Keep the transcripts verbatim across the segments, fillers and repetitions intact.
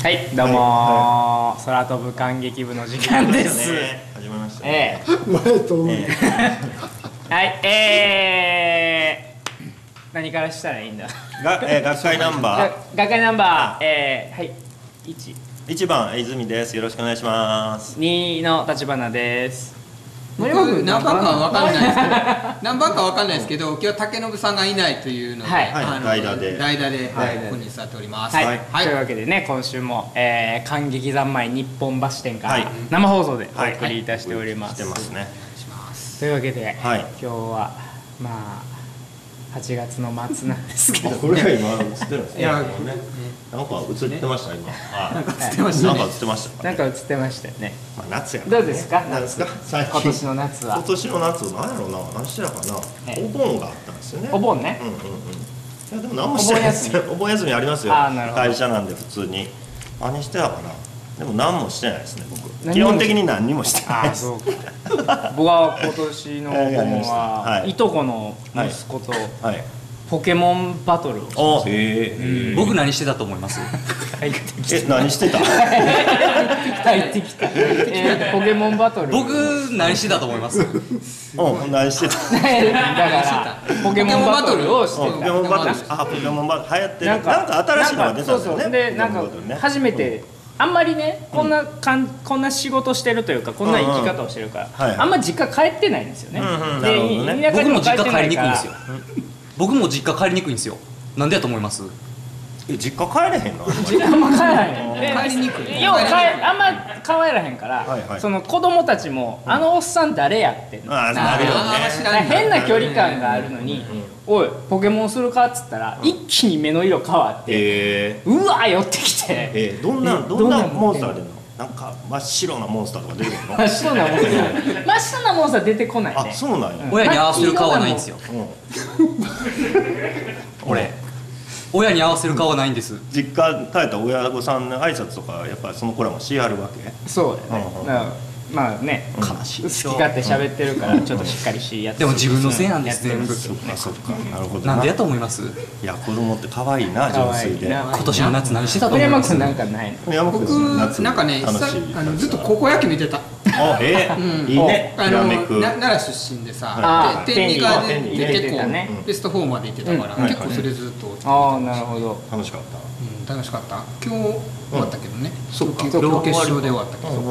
はい、どうもー、空飛ぶ感激部の時間です。 始まりましたね。 前とはい、えー、何からしたらいいんだ。 が、えー、学会ナンバー。 学会ナンバー、えー、はい、一。 一番泉です。よろしくお願いします。 二の立花です。 僕何番かは分かんないですけど、何番か分かんないですけど、今日竹信さんがいないというので、 はい、 代打で代打でここに座っております。 はい、というわけでね、今週も、えー、感激三昧日本橋店から生放送でお送りいたしております。 してますね。 というわけで、 はい、 今日はまあはちがつの末なんですけど、 これが今映ってるんですね。なんか映ってました今。 なんか映ってました。 なんか映ってました。 なんか映ってましたよね。 まあ夏や。 どうですか？ 何ですか？ 今年の夏は。 今年の夏なんやろうな。何してたかな。お盆があったんですよね。 お盆ね。 うんうんうん。いやでも何もしてないですよ。お盆休みありますよ。会社なんで普通に。何してたかな。でも何もしてないですね僕。基本的に何にもしてないです。 僕は今年のお盆はいとこの息子とポケモンバトルをしてました。 僕何してたと思います？ え、何してた？ 入ってきた。ポケモンバトル。 僕何してたと思います？ うん、何してた？ だからポケモンバトルをしてた。 ポケモンバトル。あ、ポケモンバトル流行ってる。なんか新しいのが出たんですよね。 で、なんか初めて。あんまりね、こんなかんこんな仕事してるというか、こんな生き方をしてるから、あんま実家帰ってないんですよね。 で、僕も実家帰りにくいんですよ。僕も実家帰りにくいんですよ。なんでやと思います？ え、実家帰れへんの？ 実家あんま帰らへん。 帰りにくい。 要はあんま帰らへんから、その子供たちもあのおっさん誰やってんの？変な距離感があるのに、おいポケモンするかっつったら一気に目の色変わって、うわ寄ってきて。 え、どんなどんなモンスター出るの？なんか真っ白なモンスターとか出てくるの？ 真っ白なモンスター。真っ白なモンスター出てこないね。 あ、そうなんや。 親に合わせる顔はないんですよ。俺。親に合わせる顔はないんです。 実家帰った親御さんの挨拶とかやっぱりその子らもしはるわけ？ そうだよね。まあね、好き勝手喋ってるからちょっとしっかりしやって。 でも自分のせいなんです全部。 そっかそっか。なるほど。 なんでやと思います？ いや子供って可愛いな純粋で。 今年の夏何してたと思います？ なんかない。 僕なんかね、あのずっと高校野球見てた。 あ、ええ、いいね。 あの奈良出身でさ、天理がで結構ベストフォーまで行ってたから結構それずっと。 ああ、なるほど。 楽しかった。 うん、楽しかった。今日終わったけどね。そうか。今日決勝で終わったけど。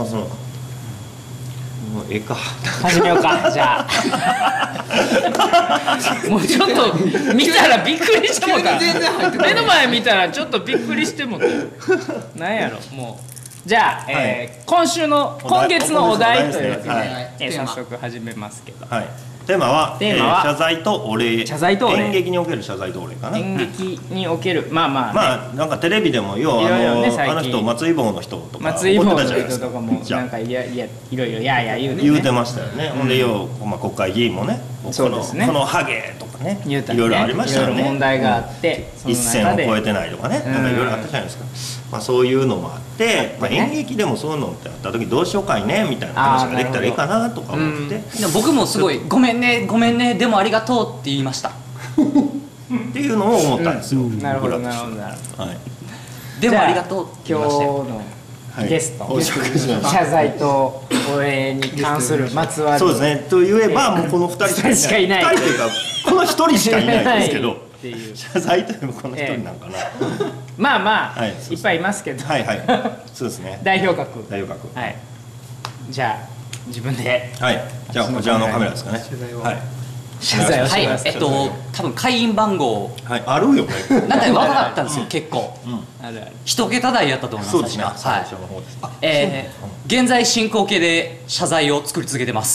もうええか。 始めようか。じゃあ。もうちょっと見たらびっくりしてもた。目の前見たらちょっとびっくりしてもた。なんやろもう。じゃあ、えー、今週の今月のお題というわけで、はいえー、早速始めますけど、はい、 テーマは、 テーマはえー、謝罪とお礼。 謝罪とお礼。 演劇における謝罪とお礼かな。 演劇におけるまあまあ、ね、 まあなんかテレビでも要はあの、ね、あの人松井坊の人とか松井坊の人とかもなんかいやいやいろいろやや言うて、ね、 言うてましたよね。ほんで要は、まあ、国会議員もね、 そうですね、 このハゲとかね、 いろいろありましたよね。 いろいろ問題があって、 一線を越えてないとかね、なんかいろいろあったじゃないですか。まあそういうのもあって、まあ演劇でもそういうのってあった時どうしようかいねみたいな話ができたらいいかなとか思って。 僕もすごいごめんねごめんねでもありがとうって言いました。 っていうのを思ったんですよ。 なるほどなるほどなるほど。 でもありがとうって言いましたよ。 今日のゲスト、謝罪とお礼に関するまつわる。 そうですね。と言えばもうこの二人しかいない。 二人というかこの一人しかいないんですけど。謝罪といえばこの一人なんかな。 まあまあいっぱいいますけど。 はいはい。そうですね。 代表格。 代表格。 はい。じゃあ自分で。 はい。じゃあこちらのカメラですかね。はい。 謝罪をします。 えっと多分会員番号はいあるよね。 なんか分かったんですよ結構。一桁台やったと思います。 そうですね。最初の方です。 え現在進行形で謝罪を作り続けてます。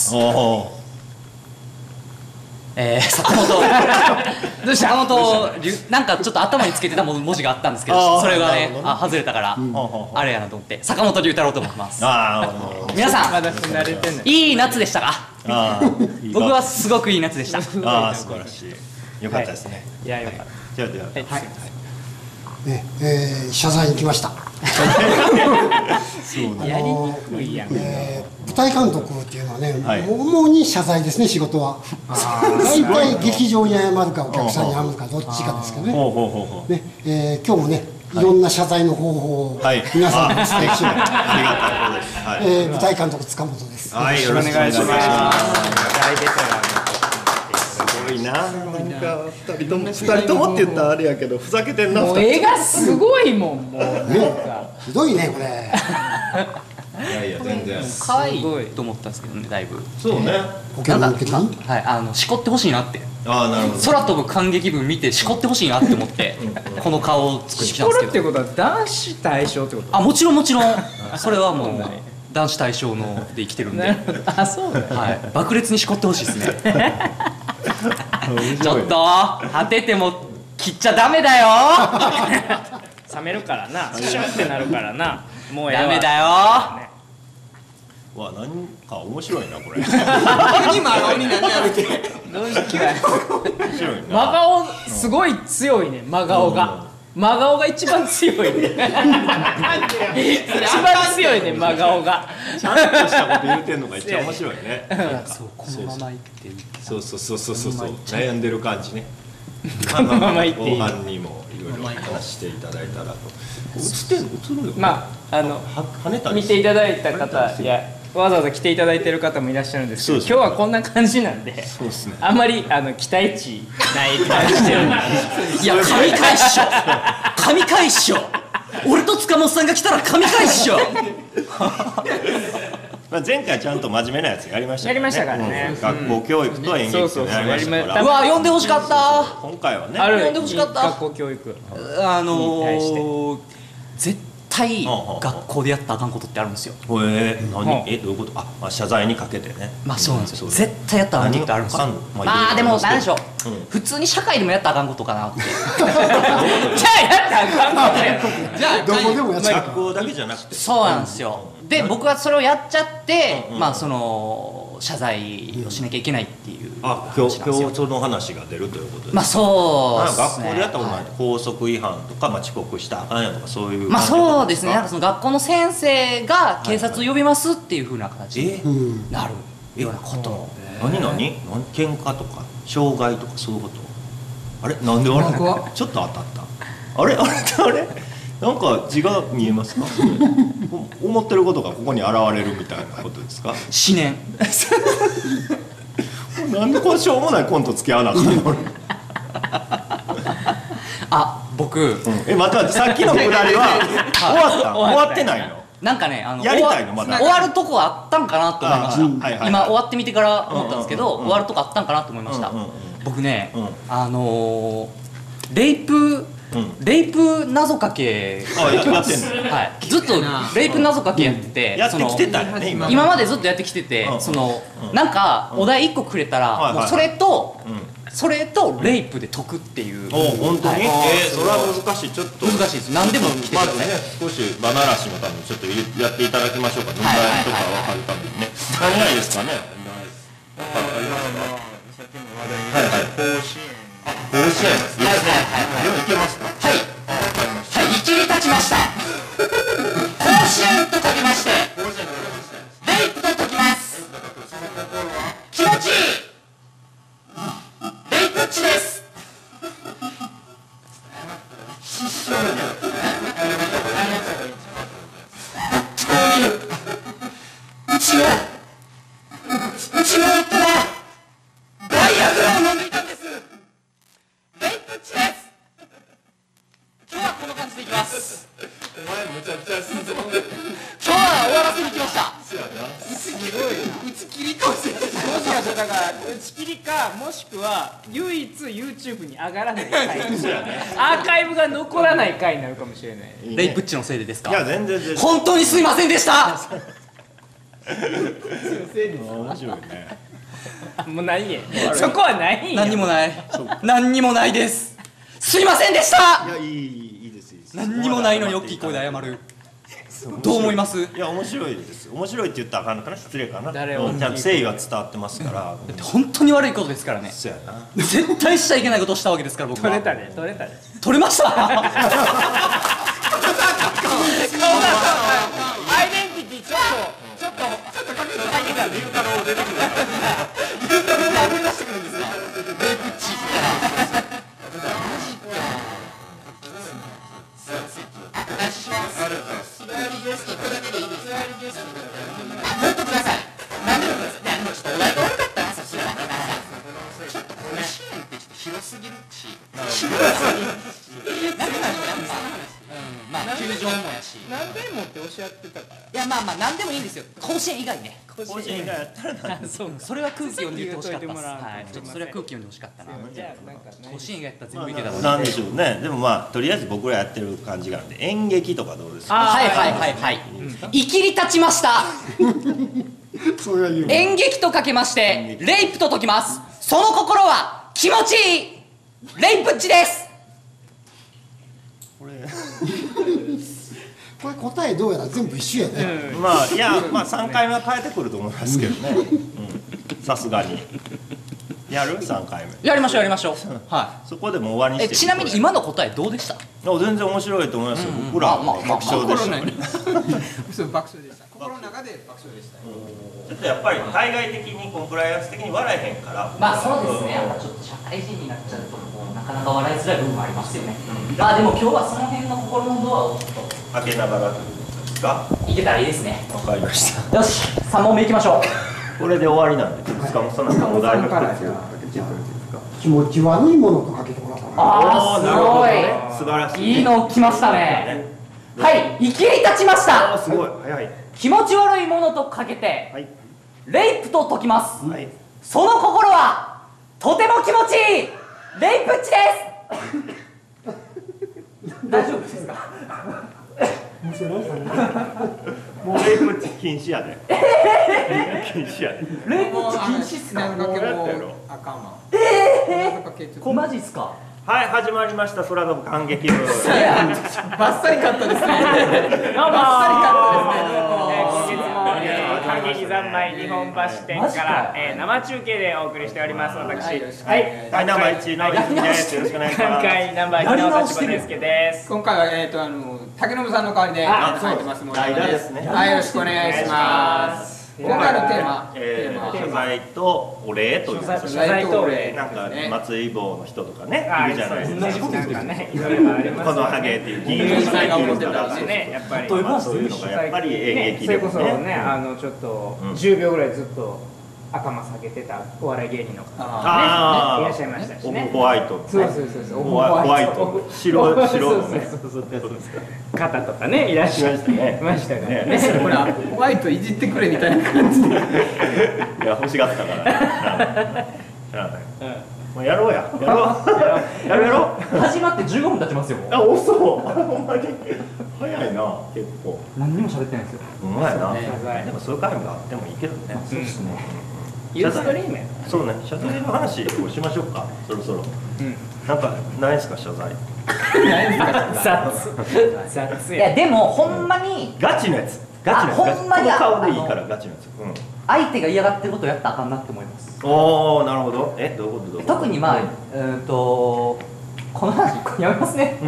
えー、坂本どうした坂本なんかちょっと頭につけてた文字があったんですけどそれがねあ外れたからあれやなと思って坂本龍太郎と思います。皆さんいい夏でしたか？僕はすごくいい夏でした。 ああ素晴らしい。よかったですね。 いやよかった。 じゃあでははいねえ謝罪に来ました。 やりにくいやん。 舞台監督っていうのはね、主に謝罪ですね、仕事は。大体劇場に謝るかお客さんに謝るかどっちかですけどね。ね、えー、今日もね、 いろんな謝罪の方法を皆さんにお伝えしよう。 ありがとうございます。 えー舞台監督塚本です。 はい、よろしくお願いします。大ベテラン。すごいな。なんか二人とも二人ともって言ったらあれやけどふざけてんな。 もう絵がすごいもんもう。 ひどいねこれ。 いやいや全然可愛いと思ったんですけどねだいぶ。 そうね。 ポケモン受けた？ はいあのしこってほしいなって。 ああなるほど。 空飛ぶ感激文見てしこってほしいなって思ってこの顔を作ってきたんですけど。 しこるってことは男子対象ってこと？ あもちろんもちろんそれはもう男子対象ので生きてるんで。 あそうだ。 はい爆裂にしこってほしいですね。ちょっと果てても切っちゃダメだよ。 冷めるからなシュンってなるからなもうダメだよ。 わなんか面白いなこれ。 急に真顔になりやめて。 どうして嫌い？ 面白いな。 真顔すごい強いね真顔が。真顔が一番強いね。一番強いね真顔が。 ちゃんとしたこと言うてんのが一番面白いね。 そうこのまま生きていい。 そうそうそうそうそうそう悩んでる感じね。 このままいっていい。 後半にもいろいろ話していただいたらと。映ってんの映るよ。 まああの跳ねたり見ていただいた方いやわざわざ来ていただいてる方もいらっしゃるんですけど、今日はこんな感じなんで、 そうですね。 あんまりあの期待値ない感じしてるんで。 いや神回っしょ。神回っしょ。俺と塚本さんが来たら神回っしょ。 まあ前回ちゃんと真面目なやつやりましたやりましたからね。 学校教育と演劇ってやりましたから。 うわ呼んでほしかった。 今回はね。 ある呼んでほしかった。 学校教育。 あのー絶対学校でやったらあかんことってあるんですよ。 えー、何えどういうこと？あ、まあ、謝罪にかけてね。 まあそうなんですよ。絶対やったらあかんことってあるんですよ。まあでも何でしょう。普通に社会でもやったらあかんことかなって。 じゃあやったらあかんことや。 じゃあどこでもやっちゃう。 学校だけじゃなくて。 そうなんですよ。で僕はそれをやっちゃってまあその謝罪をしなきゃいけないっていう。 あ今日今日その話が出るということです。 まあそうですね。 学校でやったことない校則違反とかまあ遅刻したらあかんやとかそういう。 まあそうですね。なんかその学校の先生が警察を呼びますっていう風な形になるようなこと。 何何？何喧嘩とか傷害とかそういうこと？あれなんであれ？ちょっと当たった。あれあれあれ？なんか字が見えますか？思ってることがここに現れるみたいなことですか？ 思念。 なんでこのしょうもないコント付き合わなあかんの？ あ僕、うん、 え待って待ってさっきのくだりは終わった終わってないの？ なんかねあのやりたいのまだ終わるとこあったんかなと思いました。 はいはい、 今終わってみてから思ったんですけど、終わるとこあったんかなと思いました。僕ね、うん、あのー、レイプうん、レイプ謎かけあやってんの、はい、 ずっとレイプ謎かけやってて、 うん、やってきてたよね今今までずっとやってきてて、うん、その、うん、なんかお題いっこくれたら、うん、もうそれと、うん、それとレイプで解くっていう。 お本当に、はい、えー、それは難しい。ちょっと難しいです。何でも来てください。 まずね少しバナラシのためにちょっとやっていただきましょうか。問題とか分かるためにね。何がいいですかね。分かりますか。はいはい甲子園甲子園です。はいはいはい。いけますか。 はい。はい、一に立ちました。甲子園と解きまして、レイプと解きます。気持ちいい。レイプっちです。失笑に。うちの、うちの夫はダイヤグラを飲んでいたんです。レイプっちです。今日はこの感じでいきます。お前むちゃくちゃ進んでる。今日は終わらせに来ました。 すごいな。打ち切りかもしれない。もしかしたらだから打ち切りかもしくは唯一 YouTube に上がらない回。アーカイブが残らない回になるかもしれない。 レイプっちのせいでですか。 いや全然全然。 本当にすいませんでした。 面白いね。 もうないえ。そこはないんや。 何にもない。何にもないです。すいませんでした。 いやいいいいですいいです。 何にもないのに大きい声で謝る。どう思います？ いや面白いです。面白いって言ったらあかんのかな、失礼かな。 誰をちゃんと誠意は伝わってますから。だって本当に悪いことですからね。 そうやな。 絶対しちゃいけないことをしたわけですから僕は。 取れたね取れたね。 取れました。 アイデンティティちょっとちょっとちょっとかけただけがビュータロー出てくる。ビュータローが溢れ出してくるんですか。レイプチーから。マジか。 るスライルゲストだけでいいです。スライルゲストだから本当ください。何でもですね。ちょっとお題が悪かったな、そしたら。ちょっとこのシーンってちょっと広すぎるし。広すぎる。なんかなんかうん、まあ球場もやし。何でもっておっしゃってたから。いやまあまあ何でもいいんですよ。甲子園以外ね。 甲子園以外やったらな。 そう、それは空気読んで言ってほしかったです。はい、ちょっとそれは空気読んでほしかったな。 じゃあなんかね。 甲子園以外やったら全部いけたのに。 なんでしょうね。でもまあとりあえず僕らやってる感じがあるんで演劇とかどうですか。 はいはいはいはい。いきり立ちました。 そういう言う演劇とかけましてレイプと解きます。その心は気持ちいいレイプッチです。 これこれ答えどうやら全部一緒やね、 まあいやまあさんかいめは変えてくると思いますけどね。さすがにやるさんかいめやりましょうやりましょう。はそこでもう終わりにして。 い。ちなみに今の答えどうでした？ あ全然面白いと思いますよ。僕らは爆笑でしたね。 そう爆笑でした。心の中で爆笑でした。 ちょっとやっぱり対外的にコンプライアンス的に笑えへんから。 まあそうですね。やっぱちょっと社会人になっちゃうとこうなかなか笑いづらい部分もありますよね。まあでも今日はその辺の心のドアをちょっと開けながらということですか。 いけたらいいですね。 わかりました。 よし、さん問目いきましょう。 これで終わりなんで、塚本さんなんかお題のから一つじゃあ開けていただいていいですか。 気持ち悪いものとかけてもらったかな。 ああ、 なるほどねす素晴らしい。 ごい。いいの来ましたね。はい、いきり立ちましたあ。すごい早い。 気持ち悪いものとかけてはいレイプと解きます。 はい。 その心はとても気持ちいいレイプッチです。大丈夫ですか？ もうレイプ禁止やで。禁止やで。 レイプッチ禁止っすか？ なんかけももうやったやろあかんわ。 ええなんかけちょっとこマジっすか？ はい始まりました空飛ぶ感激部。 バッサリカットですね。 どうもー。 バッサリカットですね。どうもえー今月も、えー、感激三昧日本橋店マジかから、えー、生中継でお送りしております私。 はいはい。 はいナンバー一の泉です。よろしくお願いします。 今回ナンバー一の立花大輔です。 今回はえっとあの竹信さんの代わりであ入ってますもん代打ですね。 はいよろしくお願いします。今回のテーマえー、 テーマ謝罪とお礼ということで謝罪とお礼なんか松井坊の人とかねあいるじゃないですか。 なんかね、いろいろありますよね。 このハゲっていう議員さんが思ってたしね、やっぱり。 まあそういうのがやっぱり演劇それこそでもね。 ね、あのちょっとうんじゅうびょうぐらいずっと頭下げてたお笑い芸人の方あーね、いらっしゃいましたしオフね。 ホワイトのね。 そうそうそうそう。 ホワホワイト白白のね。 そうそうそうそう。方とかね、いらっしゃいましたからね。 ほらホワイトいじってくれみたいな感じで。 いや欲しがったからね。知らない。もうやろうや。やろう。やろうやろう。 始まってじゅうごふん経ちますよ。 あ遅っ。ほんまに早いな結構。 何にも喋ってないんですよ。 うまいな。 謝罪でもそういう回もあってもいいけどね。 そうですね。 ユーストリームや。 そうね、謝罪の話をしましょうか、そろそろ。なんか、ないですか、謝罪。 雑雑いやでもほんまにガチのやつ。ガチのやつ。 あほんまにこの顔でいいから、ガチのやつ。うん。 相手が嫌がってることをやったらあかんなって思います。 おー、なるほど。え、どういうことどういうこと。 特にまあうーんとこの話やめますね。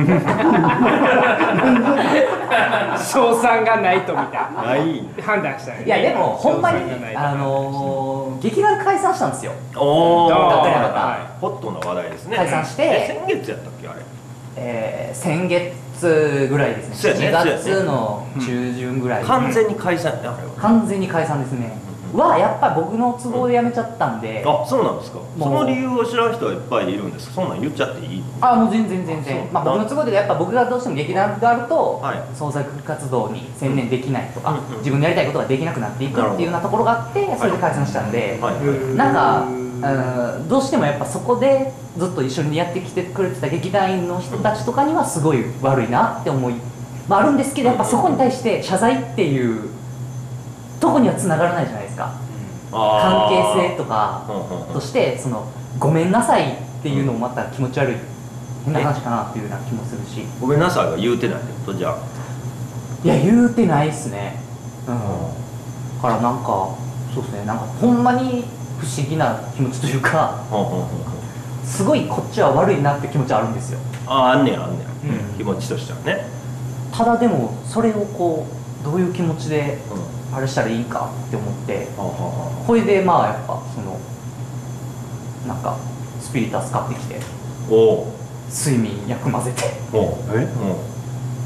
賞賛がないとみたいない。 判断したよね。 いやでもほんまに賞賛がないとあのー劇団解散したんですよ。 おー、 あーはいホットな話題ですね。 解散してえ先月やったっけ、あれ。 えー、先月ぐらいですね。 そうやねしちがつの中旬ぐらい。 完全に解散ね、あれは。 完全に解散ですね。はやっぱ僕の都合で辞めちゃったんで。 あ、そうなんですか。 もそうの理由を知らん人はいっぱいいるんです。そんなん言っちゃっていいの。 あもう全然全そう然、まあ、僕の都合でやっぱ僕がどうしても劇団があると、 はい創作活動に専念できないとか、 うんうん自分のやりたいことができなくなっていくっていうようなところがあってそれで解散したんで、 はいはい。 なんかうんどうしてもやっぱそこでずっと一緒にやってきてくれてた劇団員の人たちとかにはすごい悪いなって思い、まあ、あるんですけどやっぱそこに対して謝罪っていうとこにはつながらないじゃないですか。関係性とかとしてそのごめんなさいっていうのもまた気持ち悪い変な話かなっていうような気もするし、 ごめんなさいが言うてないってことじゃあ。 いや言うてないっすね。うんだからなんかそうですねなんかほんまに不思議な気持ちというかほんほんほんほん。 すごいこっちは悪いなって気持ちあるんですよ。 あ、あんねやあんねや、 うん気持ちとしてはね。 ただでもそれをこうどういう気持ちでうん。 あれしたらいいかって思ってはあはあはこれでまあやっぱそのなんかスピリタス買ってきてあ。おお。 睡眠薬混ぜておう。え。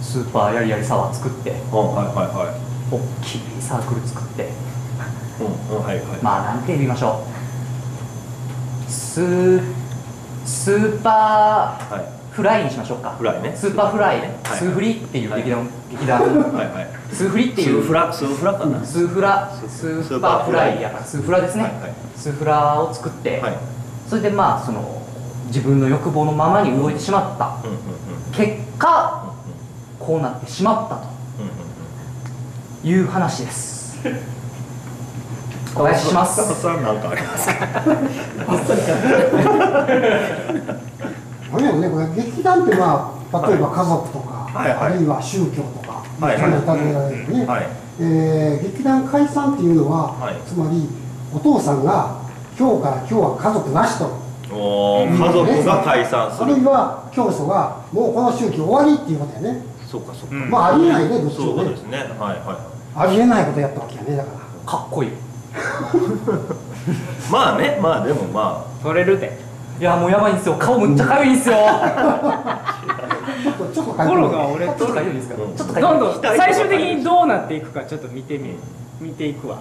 スーパーやりやりサワー作って、 はいはいはい、 大きいサークル作って、 うんうんはいはい、 まあなんて言いましょう、スースーパーフライにしましょうか。 フライね。 スーパーフライ、 はい、 スーフリっていう劇団、はい、劇団、はいはい、スーフリっていうスーフラスーフラかな。 スーフラスーパーフライやからスーフラですね。はいはい、スーフラを作って、はい、それでまあその自分の欲望のままに動いてしまった。うんうんうん、結果、うんうん、こうなってしまったという話です。お願いします。 なんかありますか。 あれよね、これ劇団ってまあ例えば家族とか、はいはい、あるいは宗教とかそういうのに例えられるね、はい、えー、劇団解散っていうのは、はい、つまりお父さんが今日から今日は家族なしと、 おー、家族が解散する、 あるいは教祖がもうこの宗教終わりっていうことやね。 そうかそうか、 まあありえないね、どっちもね。 そうですね、はいはい、 ありえないことやったわけやね。だからかっこいい。 まあね、まあでもまあ取れるで。 いやもうやばいんですよ、顔むっちゃかゆいんですよ。 ちょっと心が俺とちょっとかゆいですか。ちょっとかゆい。 どんどん最終的にどうなっていくかちょっと見てみ見ていくわ。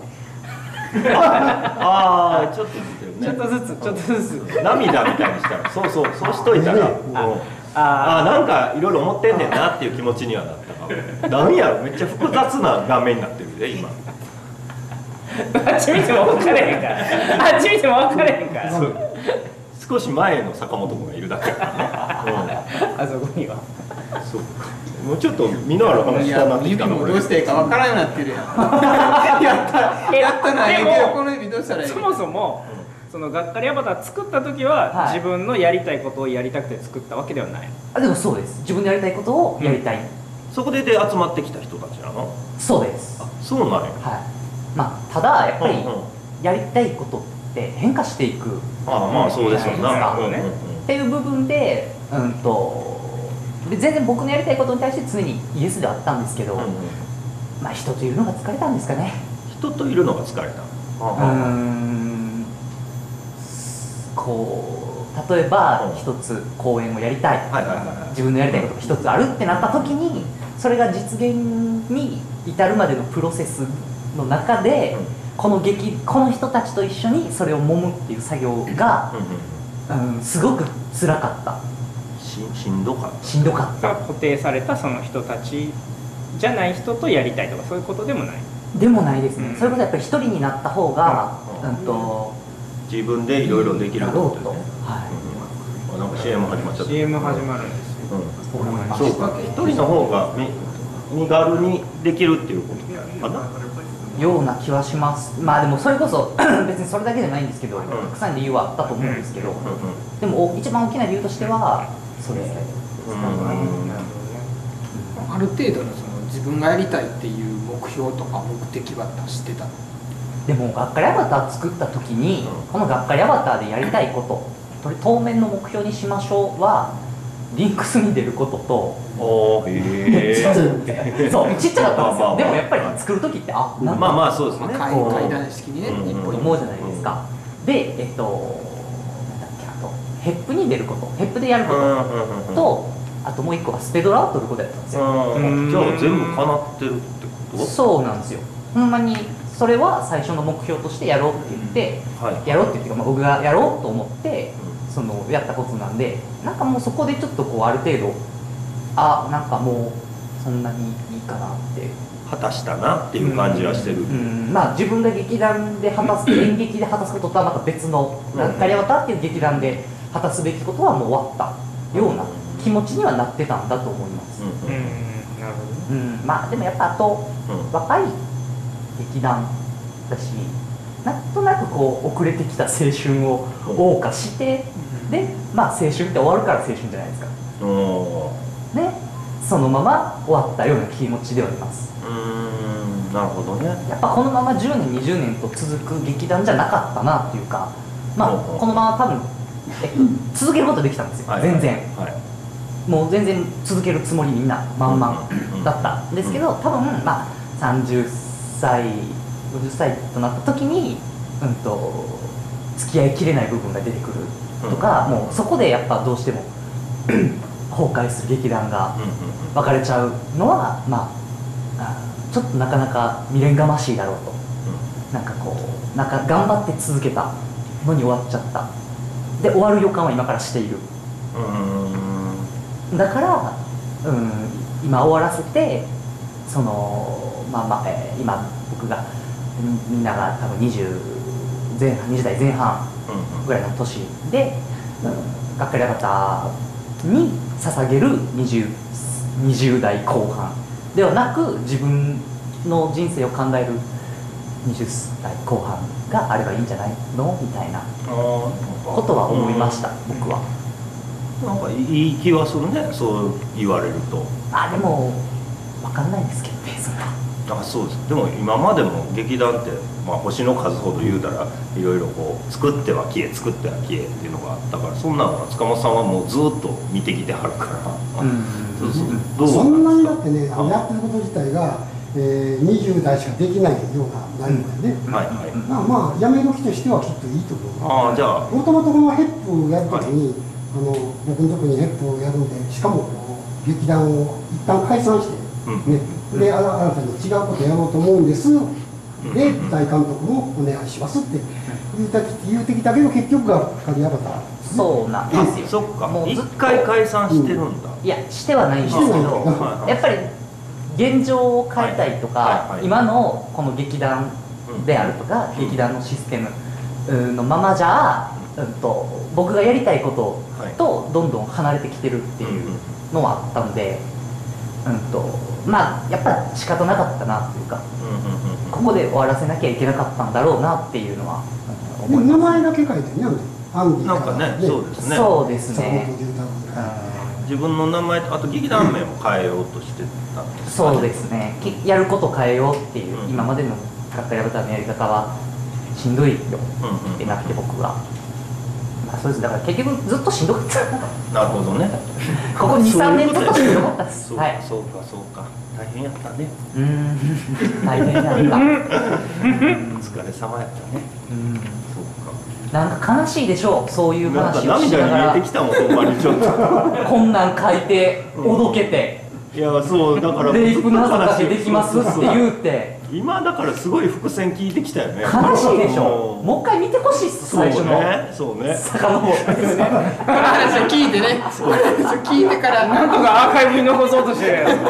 ああ、ちょっと見てるね。 ちょっとずつちょっとずつ涙みたいにしたら、そうそうそうしといたら、ああなんかいろいろ思ってんねんなっていう気持ちにはなったかも。なんやろ、めっちゃ複雑な画面になってるで今。 あっち見ても分かれへんから。あっち見ても分かれへんから。 少し前の坂本君がいるだけだからね、 うん、あそこには。 そうか、もうちょっと身のある話したなってきたの。 指もどうしていいかわからんなってるやん。やったやったのはええけど、この指どうしたらいい。 そもそも、うん、そのがっかりアバター作った時は、はい、自分のやりたいことをやりたくて作ったわけではない。 あ、でもそうです。自分のやりたいことをやりたい。うん、 そこでで集まってきた人たちなの。 そうです。 あ、そうなんや。はい。 まあただやっぱり、うんうん、やりたいことって変化していく。 ああ、まあそうですよな、 うんうん、っていう部分で、うんと全然僕のやりたいことに対して常にイエスではあったんですけど、うんうん、まあ人といるのが疲れたんですかね。 人といるのが疲れた。 うーん、こう例えば一つ公演をやりたい、自分のやりたいことが一つあるってなった時に、それが実現に至るまでのプロセスの中で、うん、この劇この人たちと一緒にそれを揉むっていう作業が、うんうんうん、すごく辛かった。 し, しんどかったしんどかった。 固定されたその人たちじゃない人とやりたいとかそういうことでもない。 でもないですね、うん、それこそやっぱり一人になった方が、うんうん、と自分でいろいろできることですね。 はい、 うん、なんか シーエム 始まっちゃった。 シーエム 始まるんですよ、 うん、そうか、一人の方が身軽にできるっていうことかなような気はします。まあでもそれこそ別にそれだけじゃないんですけど、うん、たくさん理由はあったと思うんですけど、うんうん、でも一番大きな理由としてはそれですかね。 ある程度のその自分がやりたいっていう目標とか目的は達してた。 でもがっかりアバター作った時に、うん、このがっかりアバターでやりたいこと当面の目標にしましょうはリンクスに出ることと、 おへーそうちっちゃかったんですよ。でもやっぱり作る時ってあなんかまあまあそうですね、 階段式にね、 一歩思うじゃないですか。でえっとなんだっけ、あとヘップに出ること、ヘップでやることと、あともう一個はスペドラを取ることやったんですよ。 じゃあ全部叶ってるってこと？ そうなんですよ。ほんまにそれは最初の目標としてやろうって言って、はい、やろうって言ってか、まあ、僕がやろうと思ってそのやったことなんで、なんかもうそこでちょっとこうある程度あなんかもうそんなにいいかなって果たしたなっていう感じはしてる。 うんうん、まあ自分が劇団で果たす演劇で果たすこととはまた別の「がっかりアバター」っていう劇団で果たすべきことはもう終わったような気持ちにはなってたんだと思います。 うん、うん、なるほど、 うん、まあでもやっぱあと、うん、若い劇団だし、なんとなくこう遅れてきた青春を謳歌して、うん、でまあ青春って終わるから青春じゃないですか。でそのまま終わったような気持ちではいます。 うーん、なるほどね。 やっぱこのままじゅうねんにじゅうねんと続く劇団じゃなかったなっていうか、まあこのまま多分、えっと、続けることできたんですよ、はい、全然、はい、もう全然続けるつもりみんな満々だったんですけど、多分まあさんじゅっさいごじゅっさいとなった時に、うんと付き合いきれない部分が出てくるとか、うん、もうそこでやっぱどうしても崩壊する劇団が分かれちゃうのは、まあちょっとなかなか未練がましいだろうと、なんかこうなんか頑張って続けたのに終わっちゃった、で終わる予感は今からしている。だから、うん、今終わらせてそのまあまあ、えー、今僕がみんなが多分にじゅう前半にじゅう代前半ぐらいの年で、うん、がっかりな方に捧げるにじゅう、にじゅう代後半ではなく、自分の人生を考えるにじゅう代後半があればいいんじゃないのみたいなことは思いました、僕は。 なんかいい気はするね、そう言われると。 あ、でも分かんないですけどね、それは。 あ、そうです。でも今までも劇団って、まあ、星の数ほど言うたらいろいろこう作っては消え作っては消えっていうのがあったから、そんなのは塚本さんはもうずっと見てきてはるから、うん、 そうそう、どうそんなにだってね、やってること自体が、えー、にじゅう代しかできないような内容でね、うん、はいはい、まあまあやめ時としてはきっといいと思う。ああ、じゃあもともとこのヘップやるときに、はい、あの僕のとこにヘップをやるんで、しかもこう劇団を一旦解散して、ね、うん、で新たに違うことやろうと思うんです、で大監督もお願いしますって言うた言うてきたけど、結局が刈谷端。 そうなんですよ。 そっか、もう一回解散してるんだ。 いや、してはないんですけど、やっぱり現状を変えたいとか、今のこの劇団であるとか、劇団のシステムのままじゃ、うんと僕がやりたいこととどんどん離れてきてるっていうのはあったので、うんとまあやっぱ仕方なかったなというか、ここで終わらせなきゃいけなかったんだろうなっていうのは思います。名前だけ書いてね、 なんかね、そうですね。 そうですね。 自分の名前とあと劇団名も変えようとしてたんですかね。 そうですね。やること変えようっていう、今までのがっかり豚のやり方はしんどいよってなって、僕は。そうです。だから結局ずっとしんどかった。 なるほどね。 ここに、さんねんずっとしんどかったです。 そうか、そうか、そうか。大変やったね。 うん。大変やった。お疲れ様やったね。うん。そうか。 なんか悲しいでしょう。そういう話をしながら。 涙見えてきたもん、ほんまにちょっと。 こんなん書いておどけて。 いや、そうだから。 レイプ謎かけできますって言うて。 今だからすごい伏線聞いてきたよね。 悲しいでしょ。もう一回見てほしいっす、最初の。 そうね。 遡ってね。 この話を聞いてね。この話を聞いてからなんとかアーカイブに残そうとしてるやつ。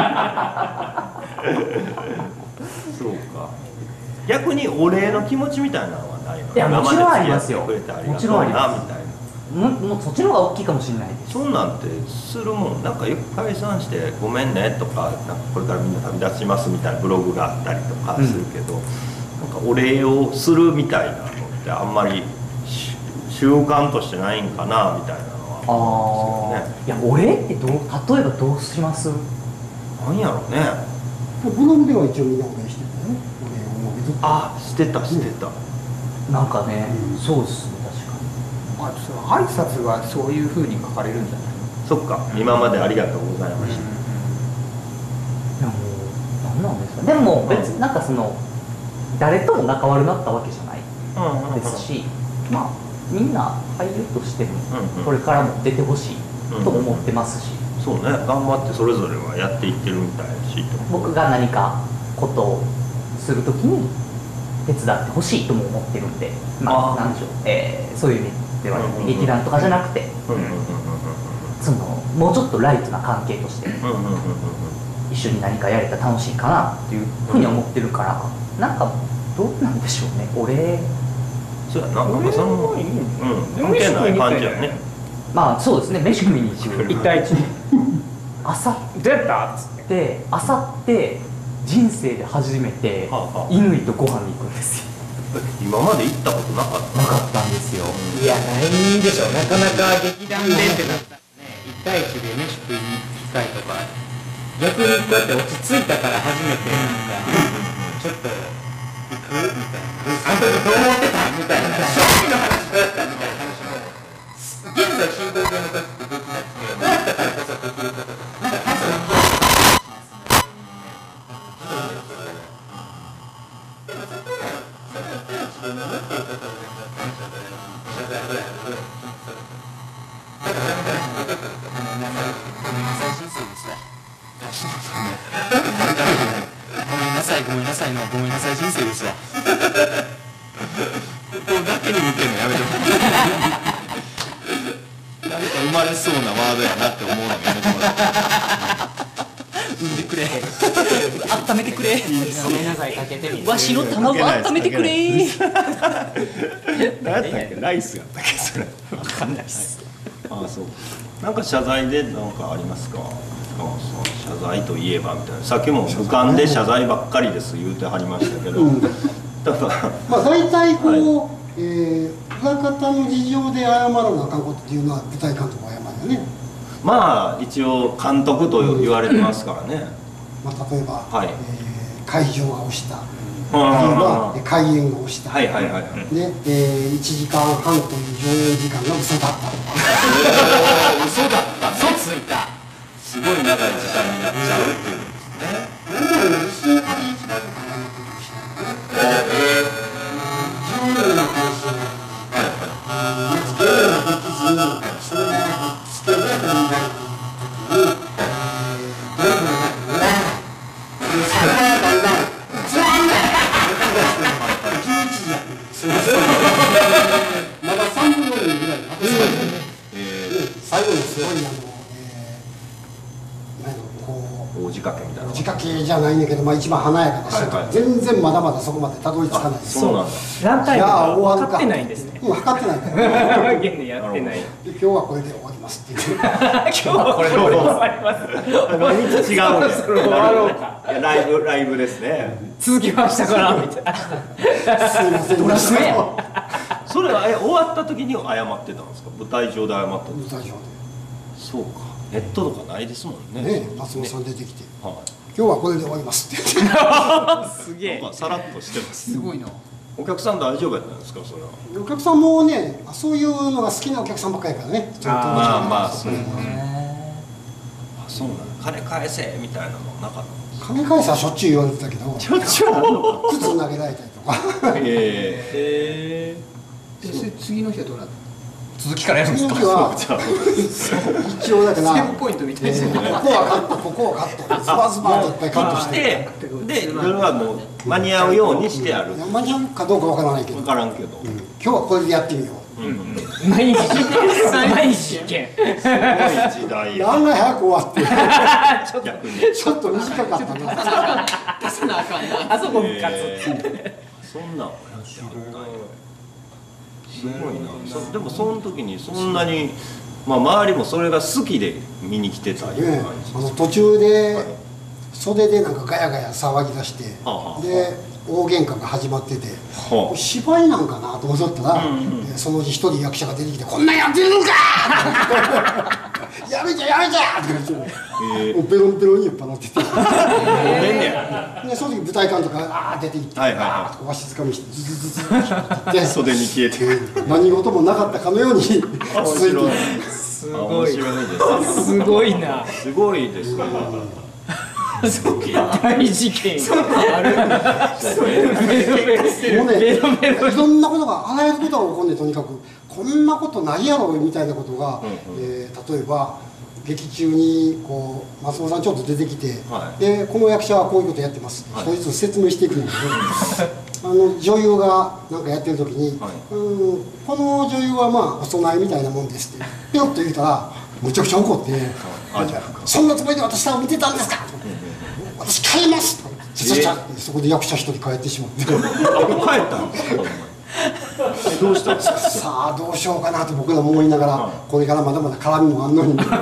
そうか。逆にお礼の気持ちみたいなのはないの？ いや、もちろんありますよ。もちろんあります。 みたいな。 ももうそっちの方が大きいかもしれないです。 そんなんてするもん。なんかよく解散してごめんねとか、なんかこれからみんな旅立ちますみたいなブログがあったりとかするけど、うん、なんかお礼をするみたいなのってあんまり習慣としてないんかなみたいなのは思うんですけどね。いや、お礼ってどう、例えばどうします？ なんやろうね。 ブログでは一応みんなお礼してるね。お礼を述べとった。 あ、してたしてた。 うん、なんかね、うん、そうですね。 まあ、その挨拶はそういうふうに書かれるんじゃないの？ そっか、今までありがとうございました。 でも何なんですか。でも別になんかその誰とも仲悪くなったわけじゃないですし、まあみんな俳優としてもこれからも出てほしいと思ってますし、 そうね、頑張ってそれぞれはやっていってるみたいだし、 僕が何かことをするときに手伝ってほしいとも思ってるんで、まあ何でしょう、えー、そういう意味では劇団とかじゃなくて、そのもうちょっとライトな関係として一緒に何かやれたら楽しいかなっていうふうに思ってるから、なんかどうなんでしょうね、俺。 そうやな、なんかそのいい、うん、関係ない感じやね。 まあそうですね、飯食いに行く一対一に朝出たっつって朝って人生で初めて乾とご飯に行くんですよ。 今まで行ったことなかったなかったんですよ。 いや、ないでしょ。なかなか劇団でってなったらね、いち対いちで飯食いに行く機会とか、逆にこうやって落ち着いたから初めてなんかちょっと行くみたいな、あの時どう思ってたみたいな、正味の話どうやったみたいな話も現在進行形の時ってできなくて、どうやったからこそできることとか、なんか多少自分の持っていることを感謝で謝罪ぐらいの量の金銭だから、なかなか出てくると、皆さんさいごめんなさいのごめんなさい人生ですわ。 ここだけに向けるのやめてもらってなんか生まれそうなワードやなって思うのやめてもらって産んでくれ温めてくれごめんなさいかけてみわしの卵温めてくれ何やったっけライスやったっけそれわかんないっす。 ああそうなんか謝罪で何かありますか。謝罪といえばみたいなさっきも俯瞰で謝罪ばっかりです言うてはりましたけど、うん、だからまあ大体こう、はい、えー、裏方の事情で謝らなあかんことっていうのは舞台監督は謝るよね。 まあ一応監督と言われてますからね、 まあ、例えば、はい、えー、会場が押した、あるいは開演が押した、はいはいはい、で、えー、いちじかんはんという上演時間が嘘だったとか嘘だった嘘ついたすごい長い時間になっちゃうっていうまださんぶんのにぐらい最後にすごいあの大仕掛けみたいな大仕掛けじゃないんだけど、まあ、一番華やかな人と、はいはい、全然まだまだそこまでたどり着かないです。 そうなんだ。 ランタイムが分かってないんですね。 うん、分かってないから。 現でやってない。 で今日はこれで終わりますっていう。 今日はこれで終わります。 毎日違うんです。 そろそろ終わろうか。 いやライブライブですね。 続きましたからみたいな。 すいません。ドラスや。 それはえ終わった時に謝ってたんですか。舞台上で謝った。 舞台上で。 そうか。ネットとかないですもんね。 ね、松本さん出てきて、 はい、 今日はこれで終わりますって言って。 すげえ。 なんかさらっとしてます。 すごいな。 お客さん大丈夫やったんですかそれは。 お客さんもね、そういうのが好きなお客さんばっかりやからね。 あまあまあそう。あそうなの。金返せみたいなのなかった。 金返せはしょっちゅう言われてたけど。 しょっちゅう。 靴投げられたりとか。 ええ。 次の日はどうなった？ 続きからやるんですか。 一応だからセーブポイントみたいですね。 ここはカット、ここはカット、ズバズバといっぱいカットして、 で夜はもう間に合うようにしてある。 間に合うかどうかわからないけど。 わからんけど。 今日はこれでやってみよう。 毎日毎日実験。 すごい時代。 案外早く終わって。 逆にちょっと短かったな。 出さなあかんな。 あそこ復活。 そんな。すごいな。でもその時にそんなに、まあ、周りもそれが好きで見に来てたり、 ね、あの途中で、はい、袖でなんかガヤガヤ騒ぎ出して、はあ、で大喧嘩が始まってて、はあ、芝居なんかなと思ったら、うんうん、そのうち一人役者が出てきて「こんなんやってるのかやめちゃやめちゃ!」って言って、えー、ペロンペロンに酔っ払ってて、えー、でその時舞台監督があー出てきて、はいはいはい、わしづかみしてズズズズって袖に消えて何事もなかったかのように続いてすごいすごいなすごいですね。 大事件あるんだ。 もうね、いろんなことがあらゆることが起こるんで、とにかくこんなことないやろみたいなことが、うんうん、えー、例えば劇中にこう松本さんちょっと出てきて、はい、でこの役者はこういうことやってますって、はい、一つ説明していくんだけど、あの女優がなんかやってる時に、はい、うん、この女優はまあお供えみたいなもんですってピョッと言うたらむちゃくちゃ怒って「あじゃあそんなつもりで私らを見てたんですか!」私帰ります!」とか言って、そこで役者一人帰ってしまって帰ったんですか。どうしたんですか。 さあどうしようかなと僕らも思いながら、はい、これからまだまだ絡みもあんのに残